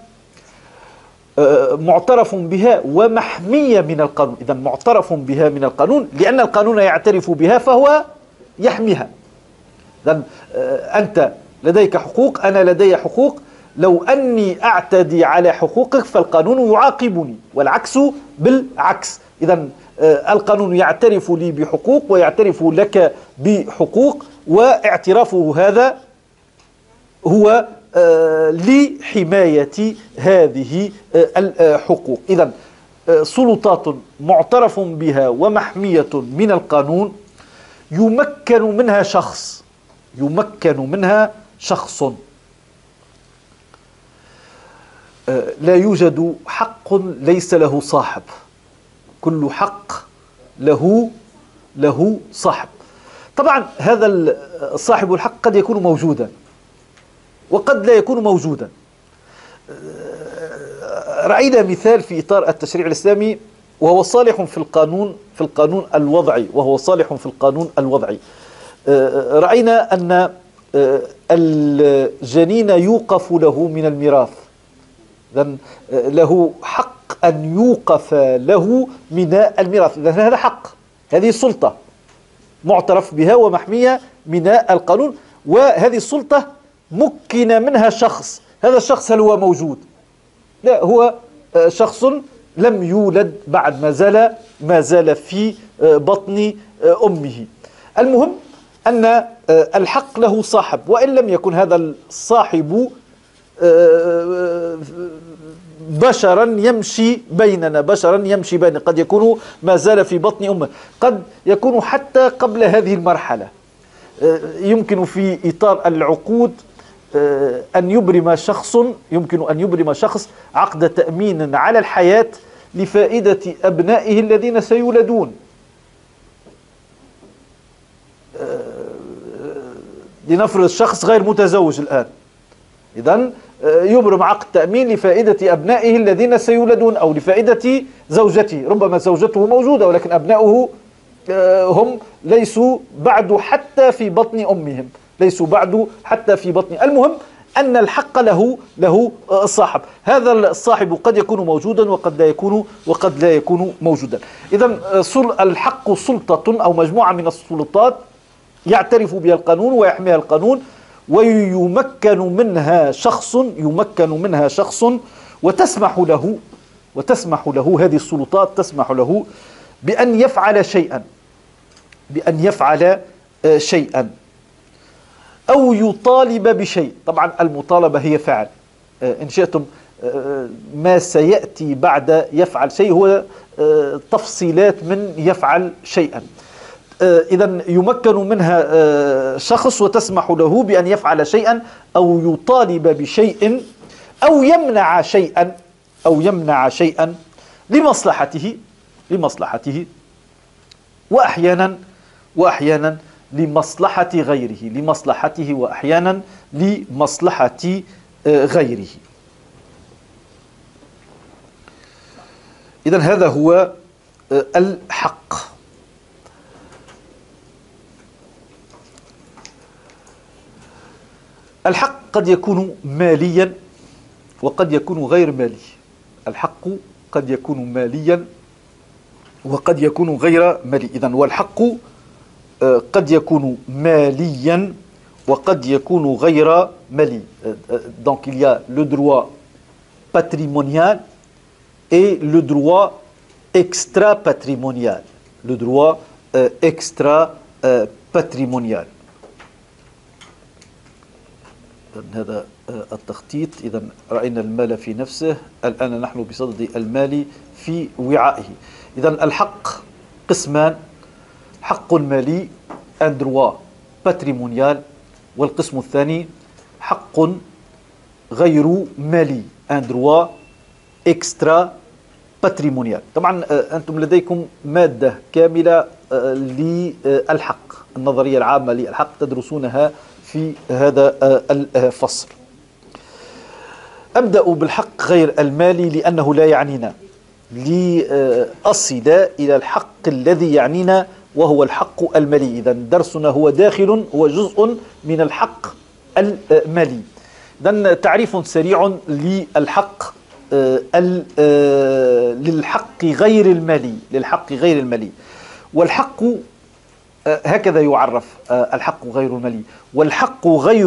معترف بها ومحمية من القانون. إذن معترف بها من القانون لأن القانون يعترف بها فهو يحميها. إذن أنت لديك حقوق، أنا لدي حقوق. لو أني أعتدي على حقوقك فالقانون يعاقبني، والعكس بالعكس. إذن القانون يعترف لي بحقوق ويعترف لك بحقوق، واعترافه هذا هو لحماية هذه الحقوق. إذن سلطات معترف بها ومحمية من القانون، يمكن منها شخص. لا يوجد حق ليس له صاحب، كل حق له صاحب. طبعا هذا صاحب الحق قد يكون موجودا وقد لا يكون موجودا. رأينا مثال في إطار التشريع الإسلامي وهو صالح في القانون الوضعي، رأينا أن الجنين يوقف له من الميراث. إذن له حق أن يوقف له من الميراث. إذن هذا حق، هذه سلطة معترف بها ومحمية من القانون، وهذه السلطة مكن منها شخص. هذا الشخص هل هو موجود؟ لا، هو شخص لم يولد بعد، ما زال في بطن أمه. المهم أن الحق له صاحب، وإن لم يكن هذا الصاحب بشرا يمشي بيننا، بشرا يمشي بيننا، قد يكون ما زال في بطن أمه، قد يكون حتى قبل هذه المرحلة. يمكن في إطار العقود أن يبرم شخص عقد تأمين على الحياة لفائدة أبنائه الذين سيولدون. لنفرض الشخص غير متزوج الآن، إذن يبرم عقد تأمين لفائدة أبنائه الذين سيولدون، أو لفائدة زوجته. ربما زوجته موجودة ولكن أبناؤه هم ليسوا بعد حتى في بطن أمهم، ليسوا بعد حتى في بطن. المهم أن الحق له صاحب. هذا الصاحب قد يكون موجودا وقد لا يكون موجودا. إذن الحق سلطة أو مجموعة من السلطات يعترف بها القانون ويحميها القانون، ويمكن منها شخص وتسمح له هذه السلطات تسمح له بأن يفعل شيئا أو يطالب بشيء. طبعا المطالبة هي فعل، إن شئتم ما سيأتي بعد يفعل شيء هو تفصيلات من يفعل شيئا. إذن يمكن منها شخص وتسمح له بأن يفعل شيئا أو يطالب بشيء أو يمنع شيئا لمصلحته وأحيانا لمصلحة غيره، لمصلحته وأحيانا لمصلحة غيره. إذن هذا هو الحق. الحق قد يكون ماليا وقد يكون غير مالي. الحق قد يكون ماليا وقد يكون غير مالي. إذن والحق قد يكون ماليا وقد يكون غير مالي. Donc il y a le droit patrimonial et le droit extra-patrimonial. Le droit extra-patrimonial. هذا التخطيط. إذا رأينا المال في نفسه، الآن نحن بصدد المال في وعائه. إذا الحق قسمان: حق مالي un droit patrimonial، والقسم الثاني حق غير مالي un droit extra patrimonial. طبعا أنتم لديكم مادة كاملة للحق، النظرية العامة للحق تدرسونها في هذا الفصل. أبدأ بالحق غير المالي لأنه لا يعنينا، لأصل إلى الحق الذي يعنينا وهو الحق المالي. إذن درسنا هو جزء من الحق المالي. إذن تعريف سريع للحق غير المالي. والحق هكذا يعرف الحق غير المالي: والحق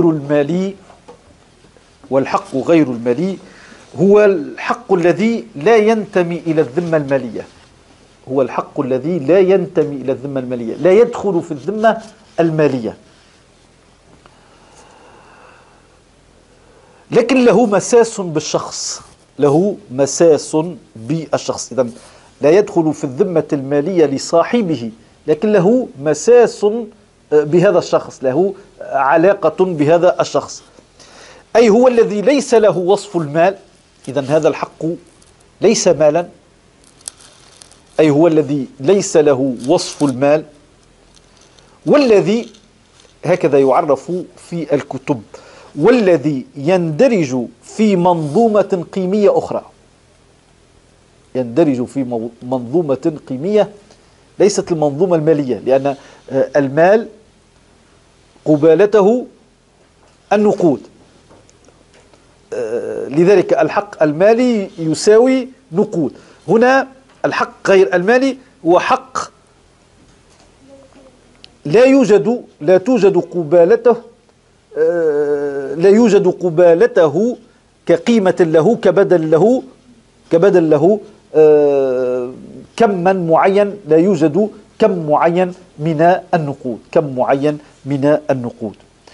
غير المالي هو الحق الذي لا ينتمي إلى الذمة المالية. هو الحق الذي لا ينتمي إلى الذمة المالية، لا يدخل في الذمة المالية، لكن له مساس بالشخص، إذن لا يدخل في الذمة المالية لصاحبه، لكن له مساس بهذا الشخص، له علاقة بهذا الشخص. أي هو الذي ليس له وصف المال. إذن هذا الحق ليس مالا. أي هو الذي ليس له وصف المال، والذي هكذا يعرف في الكتب: والذي يندرج في منظومة قيمية أخرى. يندرج في منظومة قيمية ليست المنظومة المالية، لأن المال قبالته النقود. لذلك الحق المالي يساوي نقود. هنا الحق غير المالي هو حق لا توجد قبالته، لا يوجد قبالته كقيمة له، كبدل له كما معين، لا يوجد كم معين من النقود، كم معين من النقود.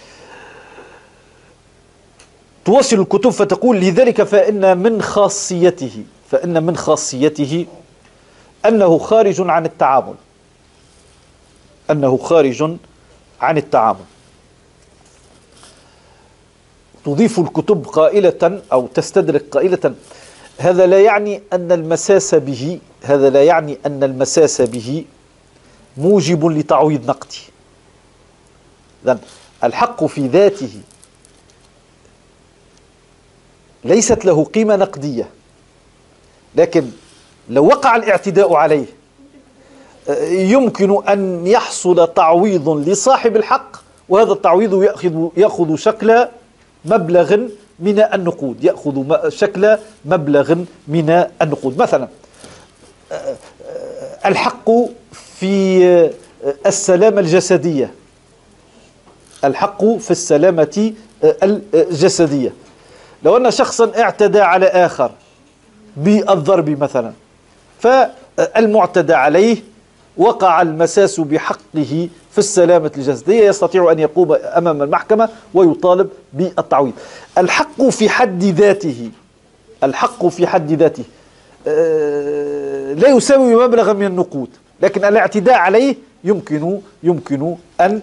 توصل الكتب فتقول: لذلك فإن من خاصيته أنه خارج عن التعامل، أنه خارج عن التعامل. تضيف الكتب قائلة أو تستدرك قائلة: هذا لا يعني أن المساس به موجب لتعويض نقدي. إذن الحق في ذاته ليست له قيمة نقدية، لكن لو وقع الاعتداء عليه يمكن أن يحصل تعويض لصاحب الحق، وهذا التعويض يأخذ شكل مبلغ من النقود، شكل مبلغ من النقود. مثلا الحق في السلامة الجسدية، الحق في السلامة الجسدية. لو أن شخصا اعتدى على آخر بالضرب مثلا، فالمعتدى عليه وقع المساس بحقه في السلامة الجسدية، يستطيع أن يقوم أمام المحكمة ويطالب بالتعويض. الحق في حد ذاته لا يساوي مبلغا من النقود، لكن الاعتداء عليه يمكن أن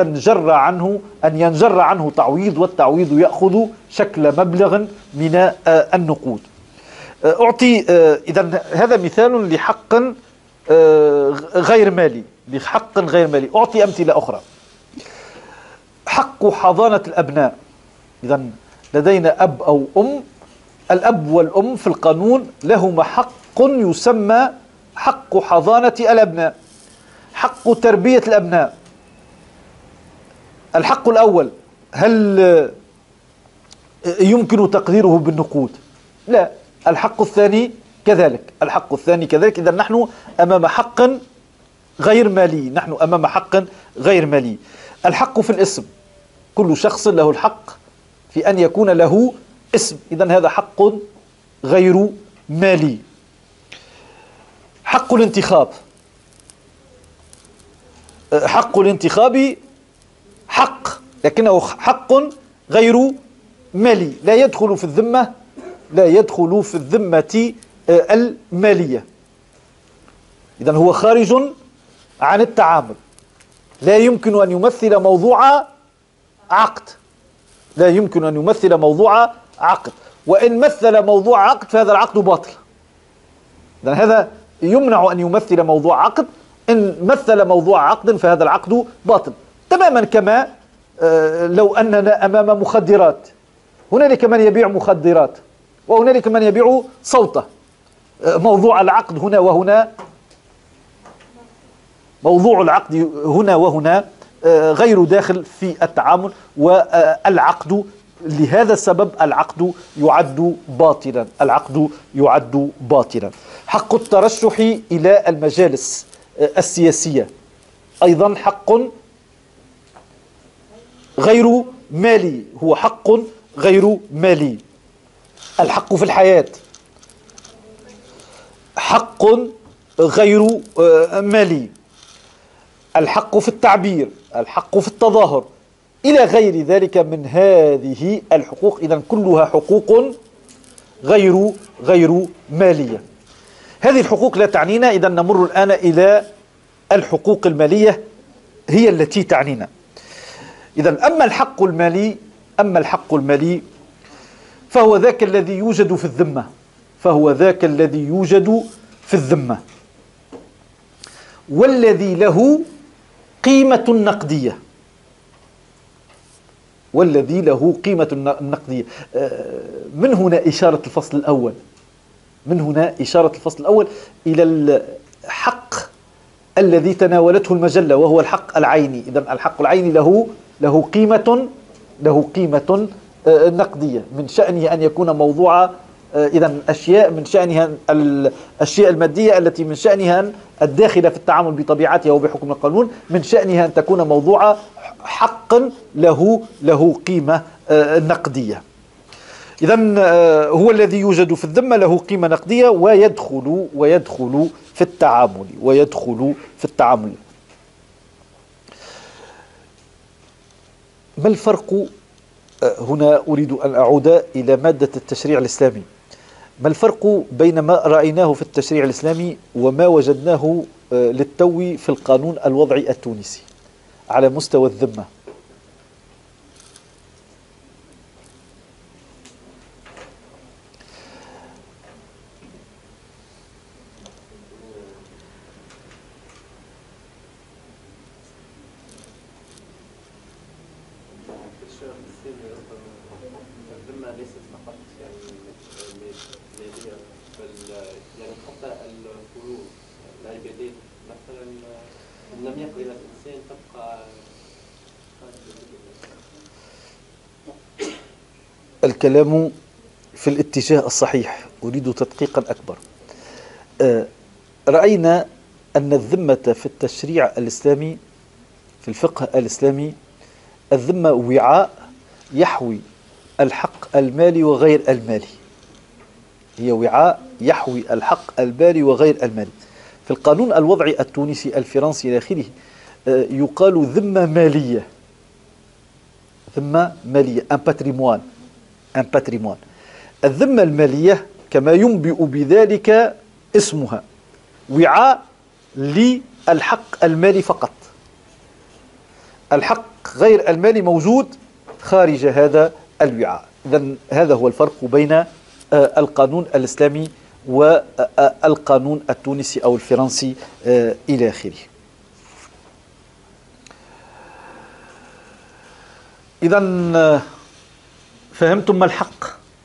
ينجر عنه تعويض، والتعويض يأخذ شكل مبلغ من النقود. أعطي إذن هذا مثال لحق غير مالي، أعطي أمثلة أخرى. حق حضانة الأبناء. إذن لدينا أب أو أم، الأب والأم في القانون لهما حق يسمى حق حضانة الأبناء، حق تربية الأبناء. الحق الأول هل يمكن تقديره بالنقود؟ لا. الحق الثاني كذلك، إذن نحن أمام حق غير مالي، الحق في الاسم، كل شخص له الحق في أن يكون له اسم، إذن هذا حق غير مالي. حق الانتخاب، حق لكنه حق غير مالي، لا يدخل في الذمة المالية. إذن هو خارج عن التعامل، لا يمكن أن يمثل موضوع عقد، وإن مثل موضوع عقد فهذا العقد باطل. إذن هذا يمنع أن يمثل موضوع عقد، إن مثل موضوع عقد فهذا العقد باطل. تماما كما لو أننا أمام مخدرات، هنالك من يبيع مخدرات وهنالك من يبيع صوته، موضوع العقد هنا وهنا غير داخل في التعامل، والعقد لهذا السبب العقد يعد باطلا. حق الترشح إلى المجالس السياسية أيضا حق غير مالي، هو حق غير مالي. الحق في الحياة حق غير مالي. الحق في التعبير، الحق في التظاهر، إلى غير ذلك من هذه الحقوق. إذن كلها حقوق غير مالية. هذه الحقوق لا تعنينا. إذن نمر الآن إلى الحقوق المالية، هي التي تعنينا. إذن أما الحق المالي فهو ذاك الذي يوجد في الذمة، والذي له قيمة نقدية، من هنا إشارة الفصل الأول إلى الحق الذي تناولته المجلة، وهو الحق العيني. إذن الحق العيني له قيمة له قيمة نقدية، من شأنه أن يكون موضوع إذا أشياء من شأنها الأشياء المادية التي من شأنها الداخلة في التعامل بطبيعتها وبحكم القانون، من شأنها أن تكون موضوع حق له قيمة نقدية. إذا هو الذي يوجد في الذمة له قيمة نقدية ويدخل في التعامل. ما الفرق؟ هنا أريد أن أعود إلى مادة التشريع الإسلامي. ما الفرق بين ما رأيناه في التشريع الإسلامي وما وجدناه للتو في القانون الوضعي التونسي على مستوى الذمة؟ الذمة ليست فقط مالية، بل حتى الفلوس العبادات مثلا إن لم يقبل الإنسان تبقى. الكلام في الاتجاه الصحيح، أريد تدقيقا أكبر. رأينا أن الذمة في التشريع الإسلامي في الفقه الإسلامي الذمة وعاء يحوي الحق المالي وغير المالي، هي وعاء يحوي الحق المالي وغير المالي. في القانون الوضعي التونسي الفرنسي إلى آخره يقال ذمة مالية، ذمة مالية، un patrimoine. الذمة المالية كما ينبئ بذلك اسمها وعاء للحق المالي فقط، الحق غير المالي موجود خارج هذا الوعاء. إذن هذا هو الفرق بين القانون الإسلامي والقانون التونسي أو الفرنسي إلى آخره. إذن فهمتم ما الحق؟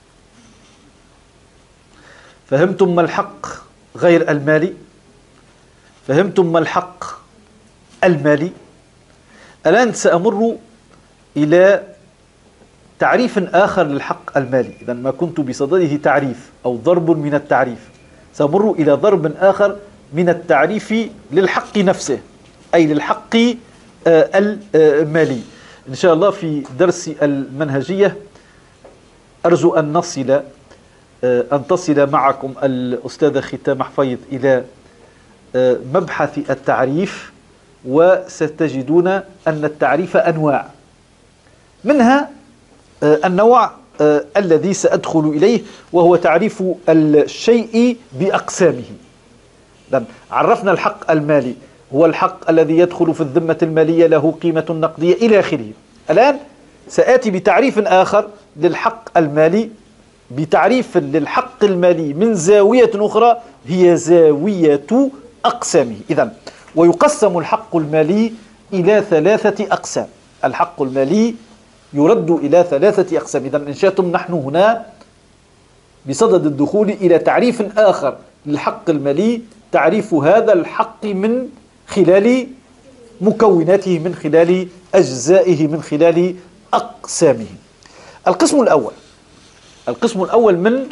فهمتم ما الحق غير المالي؟ فهمتم ما الحق المالي؟ الآن سأمر إلى تعريف آخر للحق المالي. إذا ما كنت بصدده تعريف أو ضرب من التعريف، سأمر إلى ضرب آخر من التعريف للحق نفسه، أي للحق المالي. إن شاء الله في درس المنهجية أرجو أن تصل معكم الأستاذة ختام حفيظ إلى مبحث التعريف، وستجدون أن التعريف أنواع، منها النوع الذي سأدخل إليه وهو تعريف الشيء بأقسامه. عرفنا الحق المالي هو الحق الذي يدخل في الذمة المالية له قيمة نقدية إلى آخره. الآن سآتي بتعريف آخر للحق المالي، بتعريف للحق المالي من زاوية أخرى هي زاوية أقسامه. إذن ويقسم الحق المالي إلى 3 أقسام. الحق المالي يرد إلى 3 أقسام. إذن إن شئتم نحن هنا بصدد الدخول إلى تعريف آخر للحق المالي، تعريف هذا الحق من خلال مكوناته، من خلال أجزائه، من خلال أقسامه. القسم الأول من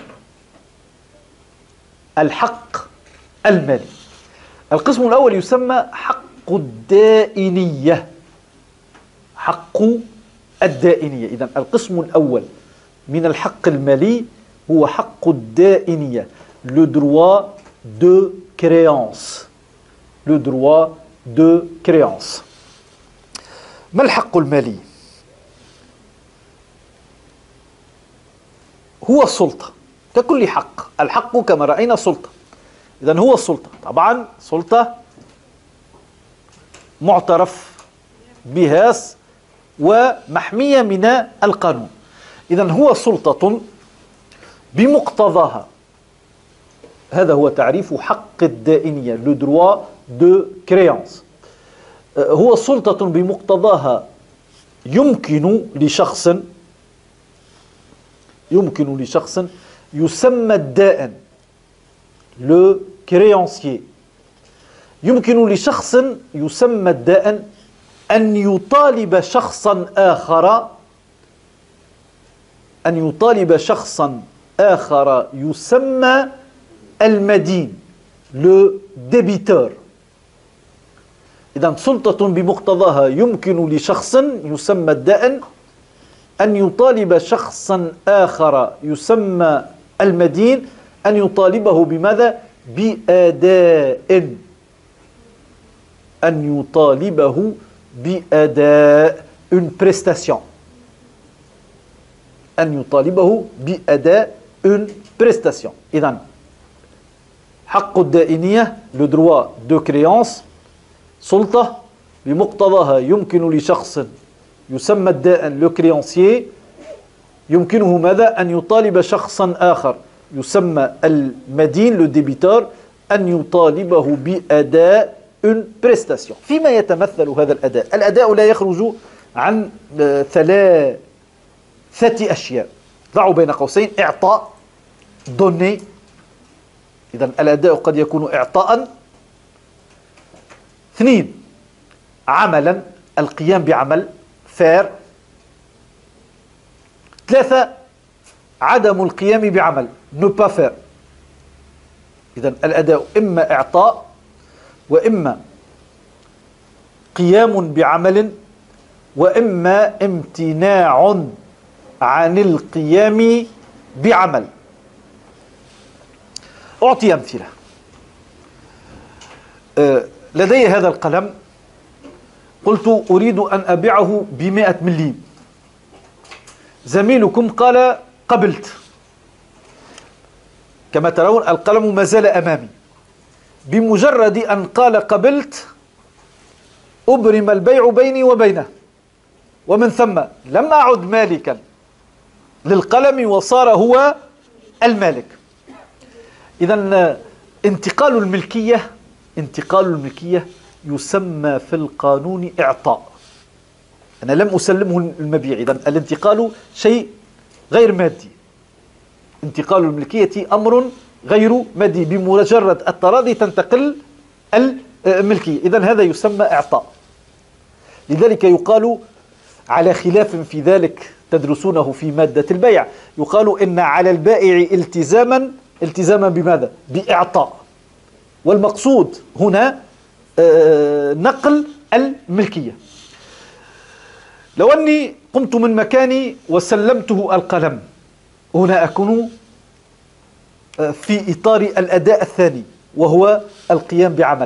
الحق المالي، القسم الأول يسمى حق الدائنية. حق الدائنية. إذن القسم الأول من الحق المالي هو حق الدائنية، le droit de créance. le droit de créance. ما الحق المالي؟ هو السلطة ككل حق. الحق كما رأينا سلطة، إذن هو السلطة، طبعا سلطة معترف بها ومحمية من القانون. إذن هو سلطة بمقتضاها، هذا هو تعريف حق الدائنية، le droit de créance. هو سلطة بمقتضاها يمكن لشخص يسمى الدائن le créancier، يمكن لشخص يسمى الدائن أن يطالب شخصا آخر أن يطالب شخصا آخر يسمى المدين le débiteur. إذا سلطة بمقتضاها يمكن لشخص يسمى الدائن أن يطالب شخصا آخر يسمى المدين أن يطالبه بماذا؟ بأداء. أن يطالبه بأداء une prestation. أن يطالبه بأداء une prestation. إذن حق الدائنية le droit de créance سلطة بمقتضاها يمكن لشخص يسمى الدائن le créancier يمكنه ماذا؟ أن يطالب شخصا آخر يسمى المدين le débiteur أن يطالبه بأداء une prestation. فيما يتمثل هذا الأداء؟ الأداء لا يخرج عن ثلاثة أشياء. ضعوا بين قوسين إعطاء donner. إذن الأداء قد يكون إعطاء. 2 عملا القيام بعمل faire. 3 عدم القيام بعمل ne pas faire. إذن الأداء إما إعطاء وإما قيام بعمل وإما امتناع عن القيام بعمل. أعطي أمثلة. لدي هذا القلم قلت أريد أن أبيعه ب100 مليم. زميلكم قال قبلت. كما ترون القلم ما زال أمامي. بمجرد أن قال قبلت أبرم البيع بيني وبينه، ومن ثم لم أعد مالكا للقلم وصار هو المالك. إذن انتقال الملكية يسمى في القانون إعطاء. أنا لم أسلمه المبيع. إذن الانتقال شيء غير مادي. انتقال الملكية أمر غير مادي. بمجرد التراضي تنتقل الملكية. إذن هذا يسمى إعطاء. لذلك يقال على خلاف في ذلك تدرسونه في مادة البيع، يقال إن على البائع التزاما بماذا؟ بإعطاء. والمقصود هنا نقل الملكية. لو أني قمت من مكاني وسلمته القلم، هنا أكون في إطار الأداء الثاني وهو القيام بعمل.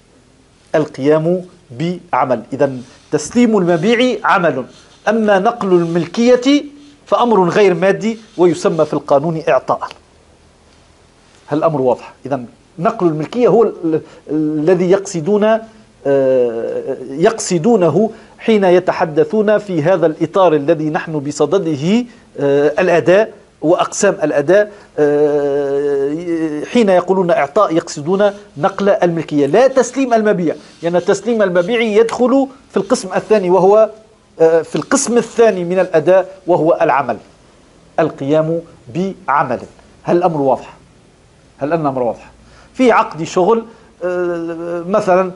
إذن تسليم المبيع عمل، أما نقل الملكية فأمر غير مادي ويسمى في القانون إعطاء. هل الأمر واضح؟ إذن نقل الملكية هو الذي يقصدونه حين يتحدثون في هذا الإطار الذي نحن بصدده الأداء وأقسام الأداء. حين يقولون إعطاء يقصدون نقل الملكية لا تسليم المبيع، لأن تسليم المبيع يدخل في القسم الثاني وهو في القسم الثاني من الأداء وهو العمل، القيام بعمل. هل الأمر واضح؟ في عقد شغل مثلا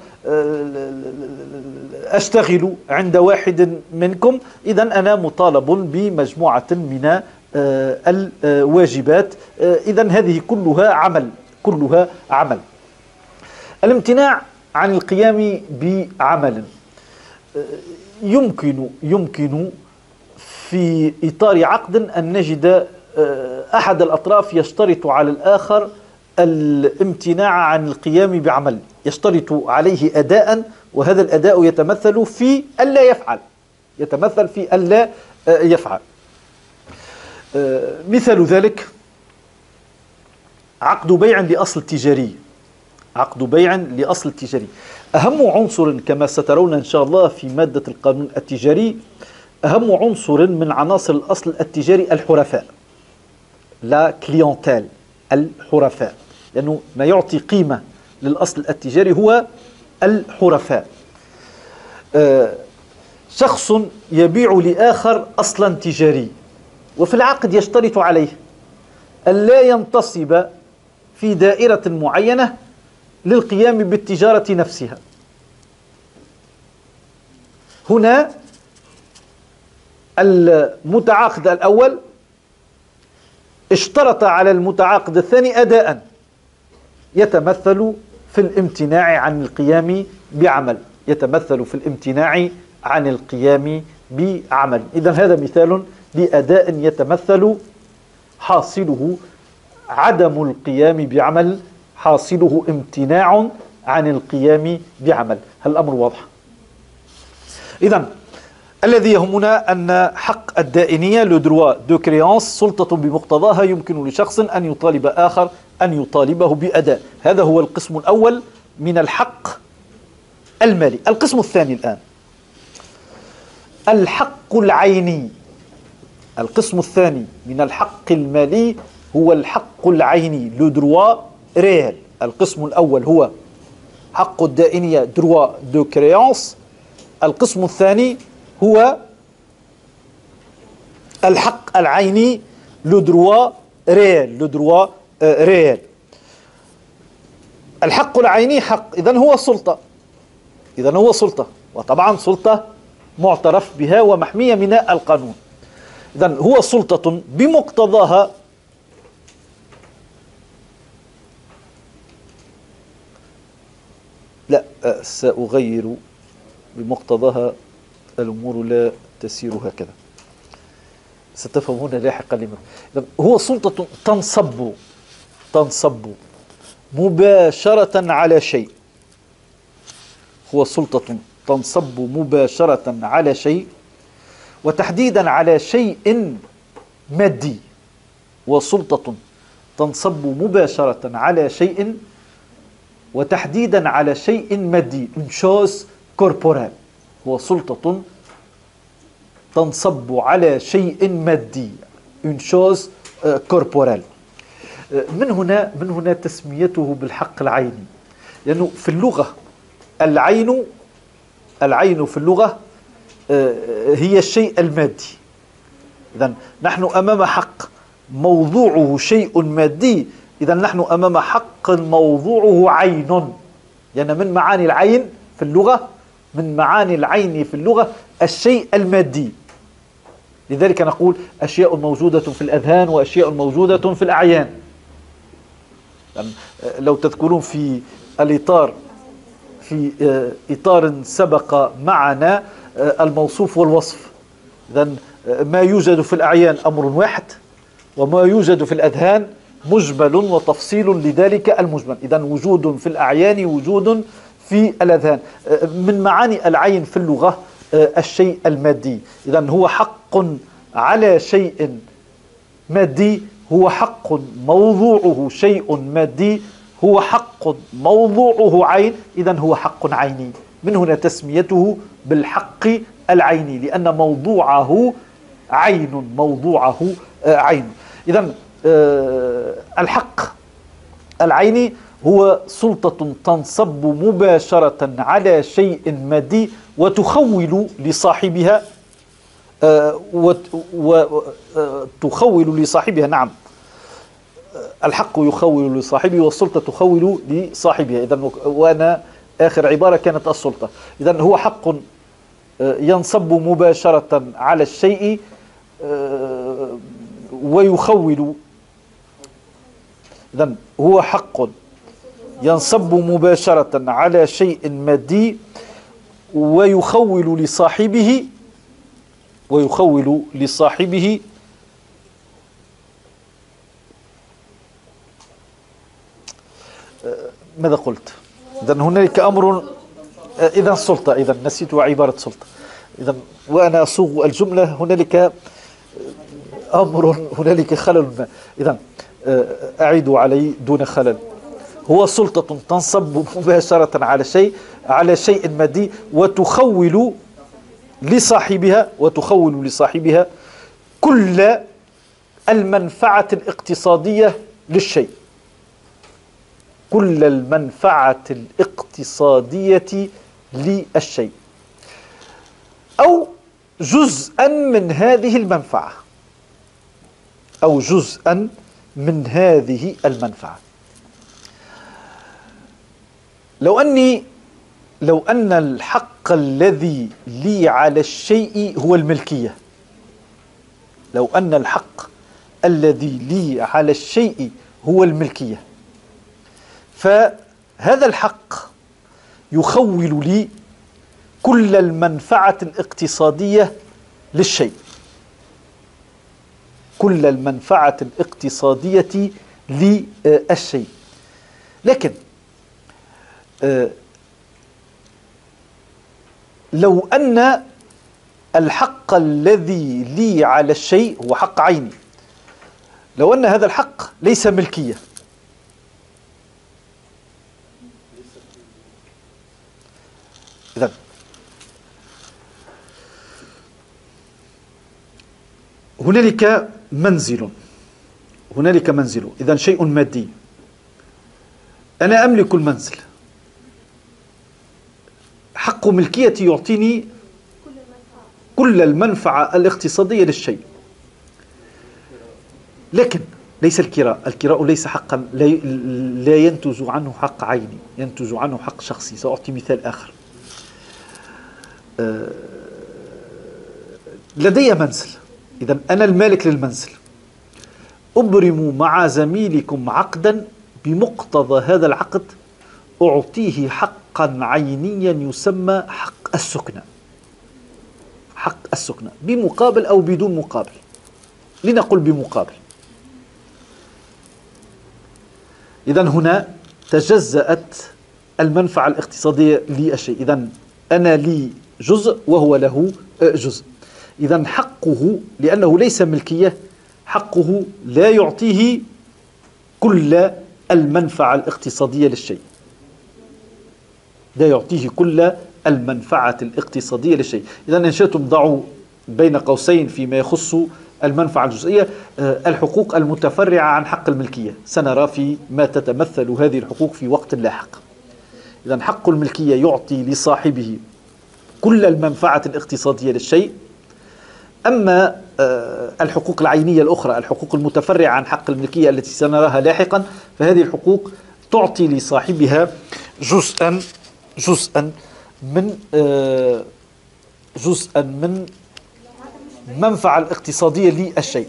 أشتغل عند واحد منكم، إذن أنا مطالب بمجموعة من الواجبات. إذن هذه كلها عمل. الامتناع عن القيام بعمل يمكن في إطار عقد أن نجد أحد الأطراف يشترط على الآخر الامتناع عن القيام بعمل، يشترط عليه أداء، وهذا الأداء يتمثل في ألا يفعل. مثال ذلك عقد بيع لأصل تجاري. أهم عنصر كما سترون إن شاء الله في مادة القانون التجاري، أهم عنصر من عناصر الأصل التجاري الحرفاء، لا كليونتيل، الحرفاء، لأنه ما يعطي قيمة للأصل التجاري هو الحرفاء. شخص يبيع لآخر أصلا تجاري، وفي العقد يشترط عليه ألا ينتصب في دائرة معينة للقيام بالتجارة نفسها. هنا المتعاقد الأول اشترط على المتعاقد الثاني أداء يتمثل في الامتناع عن القيام بعمل، يتمثل في الامتناع عن القيام بعمل. إذن هذا مثال لأداء يتمثل حاصله عدم القيام بعمل، حاصله امتناع عن القيام بعمل. هل الأمر واضح؟ إذن الذي يهمنا أن حق الدائنية لو دروا دو كريانس سلطة بمقتضاها يمكن لشخص أن يطالب آخر أن يطالبه بأداء. هذا هو القسم الأول من الحق المالي. القسم الثاني الآن الحق العيني. القسم الثاني من الحق المالي هو الحق العيني لو دروا ريال. القسم الأول هو حق الدائنية دروا دو كريانس. القسم الثاني هو الحق العيني لو دروا ريال. لو دروا ريال. الحق العيني حق، إذن هو سلطة، إذن هو سلطة، وطبعا سلطة معترف بها ومحمية من القانون. إذن هو سلطة بمقتضاها لا سأغير بمقتضاها الأمور لا تسير هكذا، ستفهمون لاحقا لما. هو سلطة تنصب مباشرة على شيء. هو سلطة تنصب مباشرة على شيء، وتحديدا على شيء مادي. وسلطة تنصب مباشرة على شيء وتحديدا على شيء مادي، une chose corporelle. هو سلطة تنصب على شيء مادي، une chose corporelle. من هنا تسميته بالحق العيني، لأنه في اللغة العين في اللغة هي الشيء المادي. إذن نحن أمام حق موضوعه شيء مادي، إذن نحن أمام حق موضوعه عين. يعني من معاني العين في اللغة، من معاني العين في اللغة الشيء المادي. لذلك نقول أشياء موجودة في الأذهان وأشياء موجودة في الأعيان. يعني لو تذكرون في الإطار، في إطار سبق معنا الموصوف والوصف، إذن ما يوجد في الأعيان أمر واحد، وما يوجد في الأذهان مجمل وتفصيل لذلك المجمل. إذن وجود في الأعيان وجود في الأذهان. من معاني العين في اللغة الشيء المادي. إذن هو حق على شيء مادي، هو حق موضوعه شيء مادي، هو حق موضوعه عين، إذن هو حق عيني. من هنا تسميته بالحق العيني، لأن موضوعه عين، موضوعه عين. إذن الحق العيني هو سلطة تنصب مباشرة على شيء مادي وتخول لصاحبها وتخول لصاحبها. نعم، الحق يخول لصاحبه والسلطة تخول لصاحبها. إذن وأنا آخر عبارة كانت السلطة. إذن هو حق ينصب مباشرة على الشيء ويخول. إذن هو حق ينصب مباشرة على شيء مادي ويخول لصاحبه ماذا قلت؟ إذن هنالك أمر، إذن سلطة، إذن نسيت عبارة سلطة. إذن وأنا أصوغ الجملة هنالك أمر، هنالك خلل ما. إذن أعيدوا علي دون خلل. هو سلطة تنصب مباشرة على شيء مادي وتخول لصاحبها كل المنفعة الاقتصادية للشيء، كل المنفعة الاقتصادية للشيء، أو جزءا من هذه المنفعة، أو جزءا من هذه المنفعة. لو أن الحق الذي لي على الشيء هو الملكية، لو أن الحق الذي لي على الشيء هو الملكية، فهذا الحق يخول لي كل المنفعة الاقتصادية للشيء، كل المنفعة الاقتصادية للشيء. لكن لو أن الحق الذي لي على الشيء هو حق عيني، لو أن هذا الحق ليس ملكية، إذن هنالك منزل، إذن شيء مادي، أنا أملك المنزل، حق ملكيتي يعطيني كل المنفعة الاقتصادية للشيء. لكن ليس الكراء ليس حقا، لا ينتج عنه حق عيني، ينتج عنه حق شخصي. سأعطي مثال آخر. لدي منزل، إذن أنا المالك للمنزل، أبرم مع زميلكم عقدا، بمقتضى هذا العقد أعطيه حقا عينيا يسمى حق السكنة، حق السكنة بمقابل أو بدون مقابل، لنقل بمقابل. إذن هنا تجزأت المنفعة الاقتصادية للشيء، إذن أنا لي جزء وهو له جزء. إذن حقه لأنه ليس ملكية، حقه لا يعطيه كل المنفعة الاقتصادية للشيء، لا يعطيه كل المنفعة الاقتصادية للشيء. إذن إن شئتم ضعوا بين قوسين فيما يخص المنفعة الجزئية الحقوق المتفرعة عن حق الملكية، سنرى في ما تتمثل هذه الحقوق في وقت لاحق. إذن حق الملكية يعطي لصاحبه كل المنفعة الاقتصادية للشيء، أما الحقوق العينية الأخرى، الحقوق المتفرعة عن حق الملكية التي سنراها لاحقا، فهذه الحقوق تعطي لصاحبها جزءا من المنفعة الاقتصادية للشيء.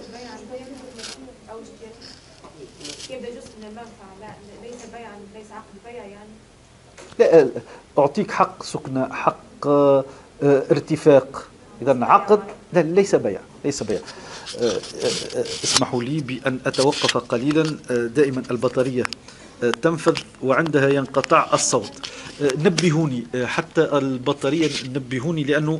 لا، أعطيك حق سكنة، حق ارتفاق، إذا عقد، لا ليس بيع، ليس بيع. اسمحوا لي بأن أتوقف قليلا، دائما البطارية تنفذ وعندها ينقطع الصوت. نبهوني حتى البطارية، نبهوني لأنه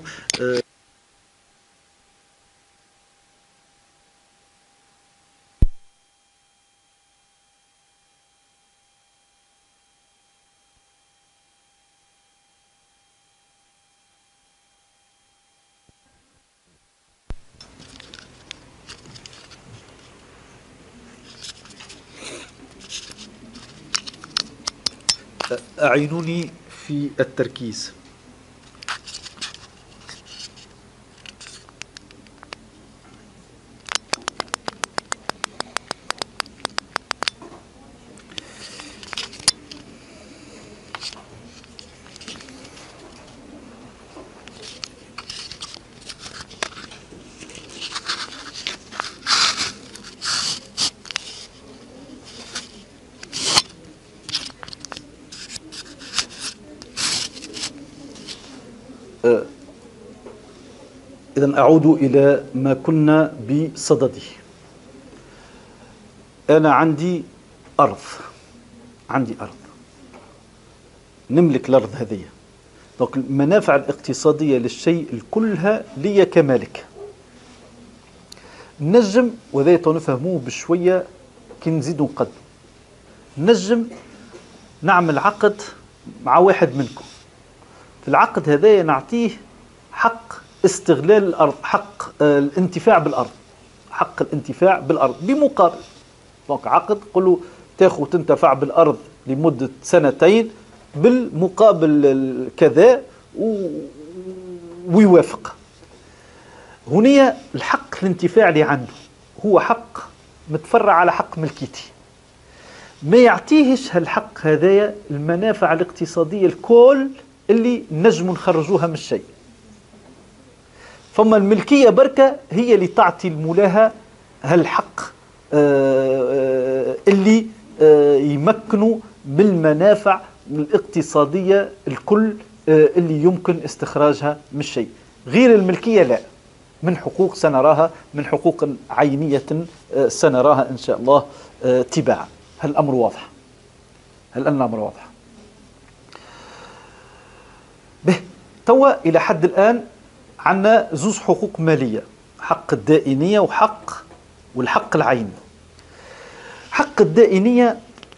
أعينوني في التركيز. إذن أعود إلى ما كنا بصدده. أنا عندي أرض، نملك الأرض هذه، دونك المنافع الاقتصادية للشيء كلها لي كمالك. نجم، وذا نفهموه بشوية كي نزيد نقدم، نجم نعمل عقد مع واحد منكم، في العقد هذا نعطيه حق استغلال الأرض، حق الانتفاع بالأرض، حق الانتفاع بالأرض بمقابل. دونك عقد قل له تاخذ تنتفع بالأرض لمدة 2 بالمقابل كذا، ويوافق. هنا الحق الانتفاع اللي عنده هو حق متفرع على حق ملكيتي، ما يعطيهش هالحق هذايا المنافع الاقتصادية الكل اللي نجم نخرجوها من الشيء. فما الملكية بركة هي اللي تعطي الملاها هالحق اللي يمكنوا بالمنافع الاقتصادية الكل اللي يمكن استخراجها من الشيء. غير الملكية لا، من حقوق سنراها، من حقوق عينية سنراها إن شاء الله تباعا. هل الأمر واضح؟ هل الأمر واضح؟ به توا إلى حد الآن عندنا زوز حقوق مالية، حق الدائنية والحق العيني. حق الدائنية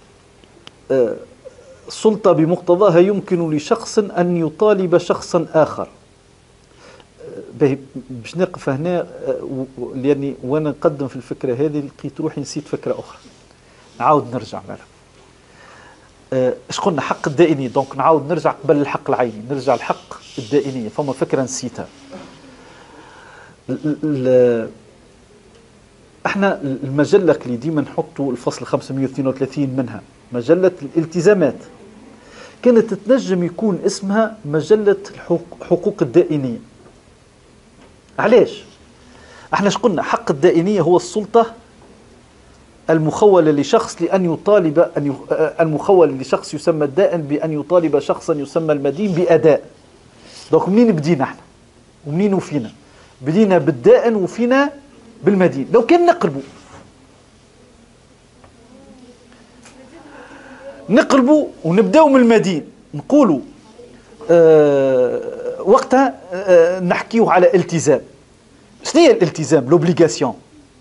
سلطة بمقتضاها يمكن لشخص أن يطالب شخصا آخر. باش نقف هنا لأني وأنا نقدم في الفكرة هذه لقيت روحي نسيت فكرة أخرى، نعاود نرجع لها. اش قلنا؟ حق الدائنية، دونك نعاود نرجع قبل الحق العيني، نرجع الحق الدائنية. فما فكرة نسيتها. احنا المجلة اللي ديما نحطوا الفصل 532 منها مجلة الالتزامات، كانت تنجم يكون اسمها مجلة حقوق الدائنية. علاش؟ احنا اش قلنا؟ حق الدائنية هو السلطة المخولة لشخص لأن يطالب المخول لشخص يسمى الدائن بأن يطالب شخصا يسمى المدين بأداء. دونك منين بدينا احنا؟ ومنين وفينا؟ بدينا بالدائن وفينا بالمدين. لو كان نقلبوا ونبداو من المدين، نقولوا وقتها نحكيه على التزام. شنو هي الالتزام؟ لوبليغاسيون.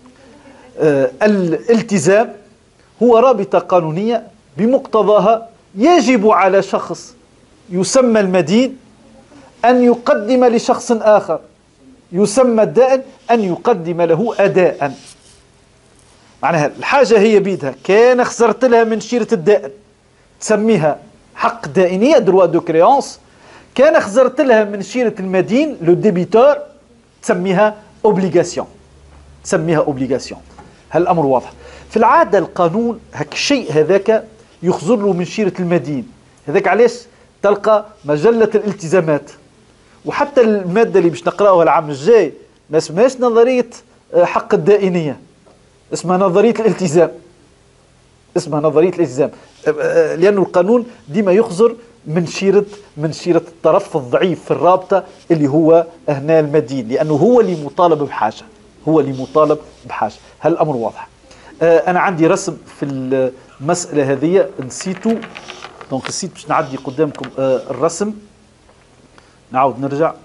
الالتزام هو رابطة قانونية بمقتضاها يجب على شخص يسمى المدين أن يقدم لشخص آخر يسمى الدائن أن يقدم له أداء. معناها الحاجة هي بيدها، كان خسرت لها من شيرة الدائن تسميها حق دائنية دروا دو كريونس، كان خسرت لها من شيرة المدين لو ديبيتور تسميها اوبليغاسيون، تسميها اوبليغاسيون. هل الأمر واضح؟ في العادة القانون هك الشيء هذاك يخزر له من شيرة المدين. هذاك علاش تلقى مجلة الالتزامات، وحتى المادة اللي باش نقرأوها العام الجاي ما اسمهاش نظرية حق الدائنية، اسمها نظرية الالتزام. اسمها نظرية الالتزام لأن القانون ديما يخزر من شيرة الطرف الضعيف في الرابطة اللي هو هنا المدين، لأنه هو اللي مطالب بحاجة، هو اللي مطالب بحاجة. هل الأمر واضح؟ أنا عندي رسم في المسألة هذه نسيته، دونك نسيت باش نعدي قدامكم الرسم. نعاود نرجع.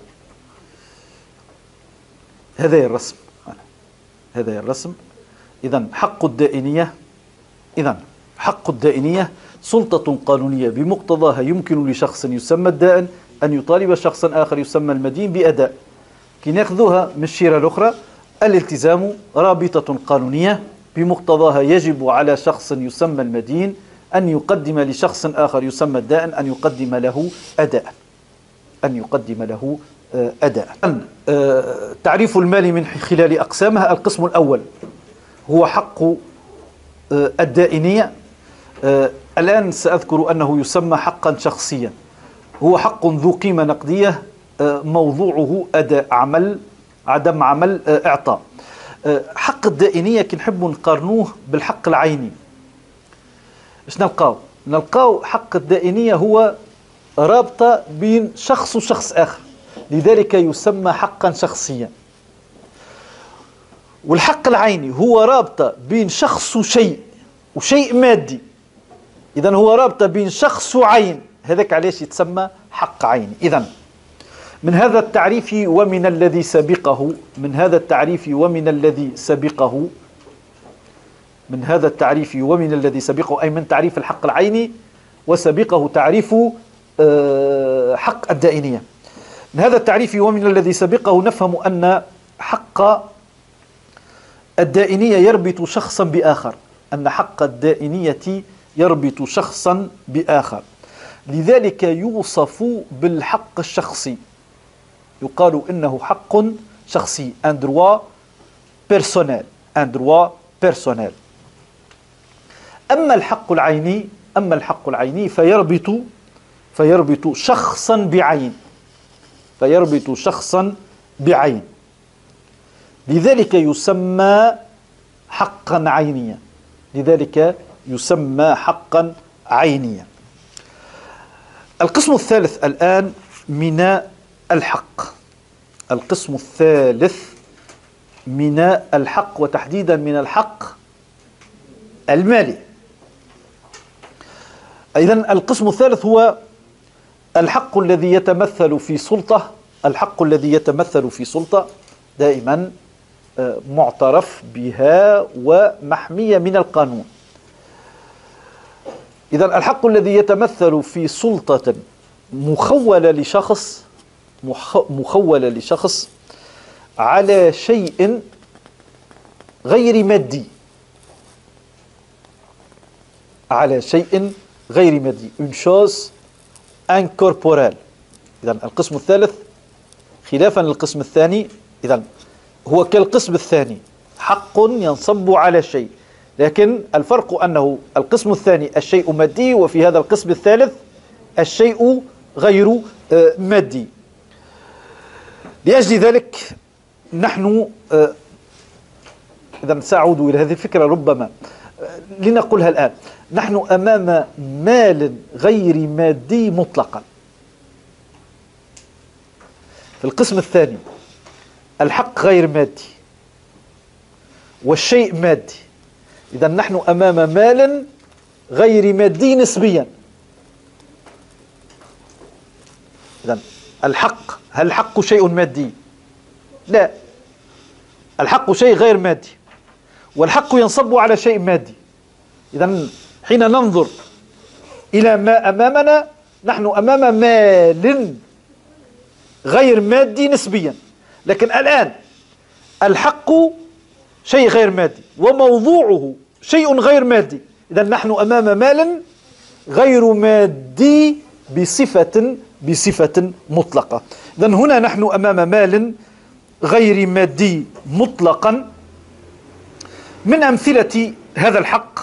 هذا الرسم، هذا الرسم. إذن حق الدائنية، حق الدائنية سلطة قانونية بمقتضاها يمكن لشخص يسمى الدائن أن يطالب شخصا آخر يسمى المدين بأداء. كي ناخذوها من الشيرة الأخرى، الالتزام رابطة قانونية بمقتضاها يجب على شخص يسمى المدين أن يقدم لشخص آخر يسمى الدائن أن يقدم له أداء، أن يقدم له أداء. تعريف المال من خلال أقسامها. القسم الأول هو حق الدائنية. الآن سأذكر أنه يسمى حقا شخصيا. هو حق ذو قيمة نقدية موضوعه أداء عمل، عدم عمل، إعطاء. حق الدائنية كي نحبوا نقارنوه بالحق العيني ايش نلقاو؟ نلقاو حق الدائنية هو رابطة بين شخص وشخص آخر، لذلك يسمى حقا شخصيا. والحق العيني هو رابطة بين شخص وشيء مادي، إذن هو رابطة بين شخص وعين، هذاك علاش يتسمى حق عيني. إذن من هذا التعريف ومن الذي سبقه، من هذا التعريف ومن الذي سبقه، من هذا التعريف ومن الذي سبقه، أي من تعريف الحق العيني وسبقه تعريف حق الدائنية. من هذا التعريف ومن الذي سبقه نفهم أن حق الدائنية يربط شخصا بآخر، أن حق الدائنية يربط شخصا بآخر، لذلك يوصف بالحق الشخصي، يقال إنه حق شخصي، un droit personnel، un droit personnel. أما الحق العيني فيربط شخصا بعين، فيربط شخصا بعين، لذلك يسمى حقا عينيا، لذلك يسمى حقا عينيا. القسم الثالث الآن من الحق. القسم الثالث من الحق، وتحديدا من الحق المالي. إذن القسم الثالث هو الحق الذي يتمثل في سلطة. الحق الذي يتمثل في سلطة دائما معترف بها ومحمية من القانون. إذن الحق الذي يتمثل في سلطة مخولة لشخص على شيء غير مادي، على شيء غير مادي، une chose incorporelle. إذن القسم الثالث خلافا للقسم الثاني، إذن هو كالقسم الثاني، حق ينصب على شيء، لكن الفرق أنه القسم الثاني الشيء مادي، وفي هذا القسم الثالث الشيء غير مادي. لأجل ذلك نحن إذا سأعود إلى هذه الفكرة ربما لنقولها الآن. نحن أمام مال غير مادي مطلقا. في القسم الثاني الحق غير مادي والشيء مادي، إذا نحن أمام مال غير مادي نسبيا. إذا الحق، هل الحق شيء مادي؟ لا، الحق شيء غير مادي، والحق ينصب على شيء مادي. إذا حين ننظر إلى ما أمامنا نحن أمام مال غير مادي نسبيا، لكن الآن الحق شيء غير مادي وموضوعه شيء غير مادي. إذا نحن أمام مال غير مادي بصفة مطلقة. إذا هنا نحن أمام مال غير مادي مطلقا. من أمثلة هذا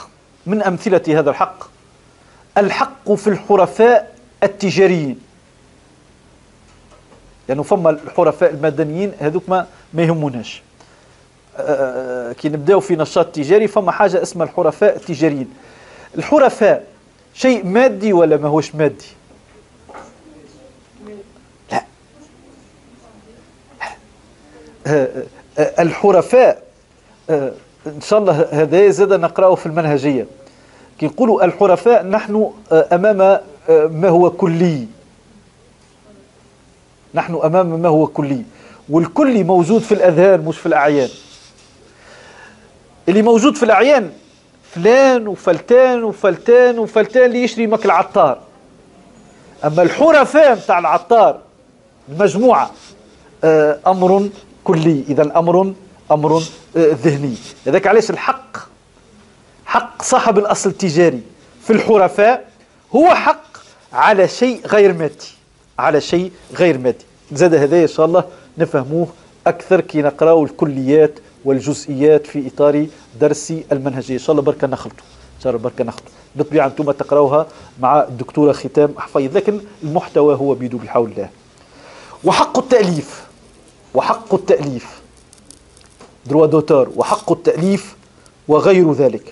الحق الحق في الحرفاء التجاريين، لأنه فما الحرفاء المدنيين هذوك ما يهموناش. كي نبداو في نشاط تجاري فما حاجة اسمها الحرفاء التجاريين. الحرفاء شيء مادي ولا ما هوش مادي؟ لا، الحرفاء إن شاء الله هذا زاد نقرأه في المنهجية. كي نقولوا الحرفاء نحن أمام ما هو كلي، نحن أمام ما هو كلي، والكلي موجود في الأذهان مش في الأعيان. اللي موجود في الأعيان فلان وفلتان وفلتان وفلتان اللي يشري مك العطار، أما الحرفاء متاع العطار المجموعة أمر كلي، إذا أمر ذهني. لذلك علاش الحق حق صاحب الأصل التجاري في الحرفاء هو حق على شيء غير مادي، على شيء غير مادي. زاد هذا إن شاء الله نفهموه أكثر كي نقرأوا الكليات والجزئيات في إطار درس المنهجية. إن شاء الله بركة نخلطوا، إن شاء الله بركة نخلطوا. بالطبيعة أنتم تقرأوها مع الدكتورة ختام حفيظ، لكن المحتوى هو بيدو بحول الله. وحق التأليف دروا دوتور، وحق التأليف وغير ذلك.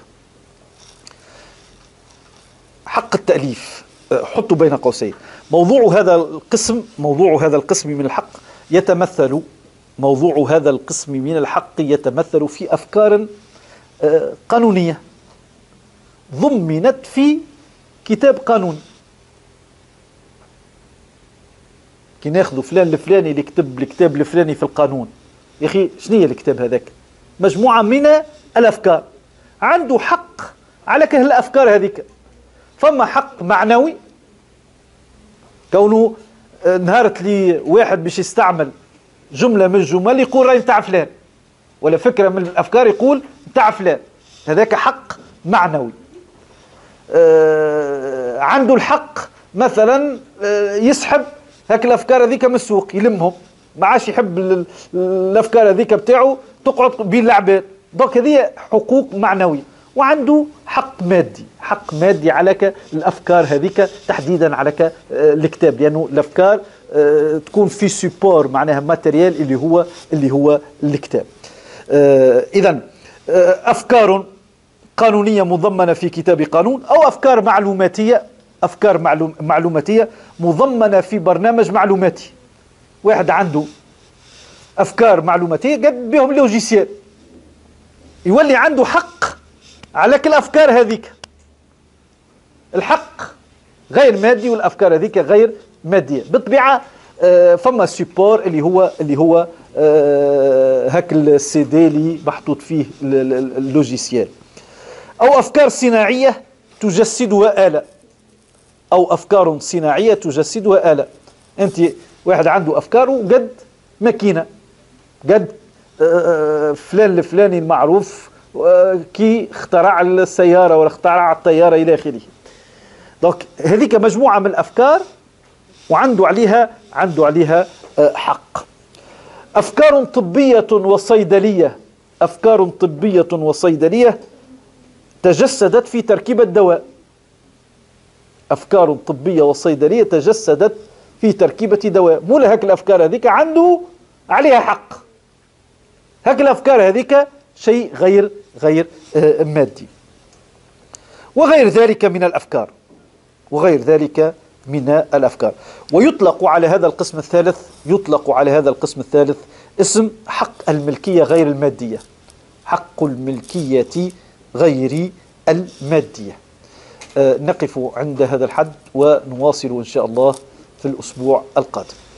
حق التأليف حطوا بين قوسين. موضوع هذا القسم من الحق يتمثل في أفكار قانونية ضمنت في كتاب قانون. كي ناخذوا فلان الفلاني اللي كتب الكتاب الفلاني في القانون، يا أخي شنو هي الكتاب هذاك؟ مجموعة من الأفكار، عنده حق على كل الأفكار هذيك. فما حق معنوي، كونه نهارت لي واحد باش يستعمل جملة من الجمل يقول راي نتاع فلان، ولا فكرة من الأفكار يقول نتاع فلان، هذاك حق معنوي. عنده الحق مثلا يسحب هاك الأفكار هذيك من السوق يلمهم، ما عادش يحب الأفكار هذيك بتاعه تقعد بين العباد، دونك هذه حقوق معنوية. وعنده حق مادي على الأفكار هذيك، تحديدا على الكتاب، لأنه الأفكار تكون في سيبور، معناها ماتيريال اللي هو الكتاب. إذن أفكار قانونية مضمنة في كتاب قانون، أو أفكار معلوماتية، معلوماتية مضمنة في برنامج معلوماتي. واحد عنده أفكار معلوماتية قد بهم لوجيسيال، يولي عنده حق على كل الأفكار هذيك. الحق غير مادي والأفكار هذيك غير مادية بالطبيعة. فما سيبور اللي هو هاك السي دي اللي محطوط فيه اللوجيسيال، أو أفكار صناعية تجسدها آلة، أو أفكار صناعية تجسدها آلة. أنت واحد عنده أفكار قد ماكينة، قد فلان الفلاني المعروف كي اخترع السيارة ولا اخترع الطيارة إلى آخره. دونك هذيك مجموعة من الأفكار وعنده عليها حق. أفكار طبية وصيدلية، أفكار طبية وصيدلية تجسدت في تركيبة دواء. أفكار طبية وصيدلية تجسدت في تركيبة دواء. مولا هاك الأفكار هذيك عنده عليها حق. هاك الأفكار هذيك شيء غير مادي. وغير ذلك من الأفكار، وغير ذلك من الأفكار. ويطلق على هذا القسم الثالث اسم حق الملكية غير المادية. حق الملكية غير المادية. نقف عند هذا الحد ونواصل إن شاء الله في الأسبوع القادم.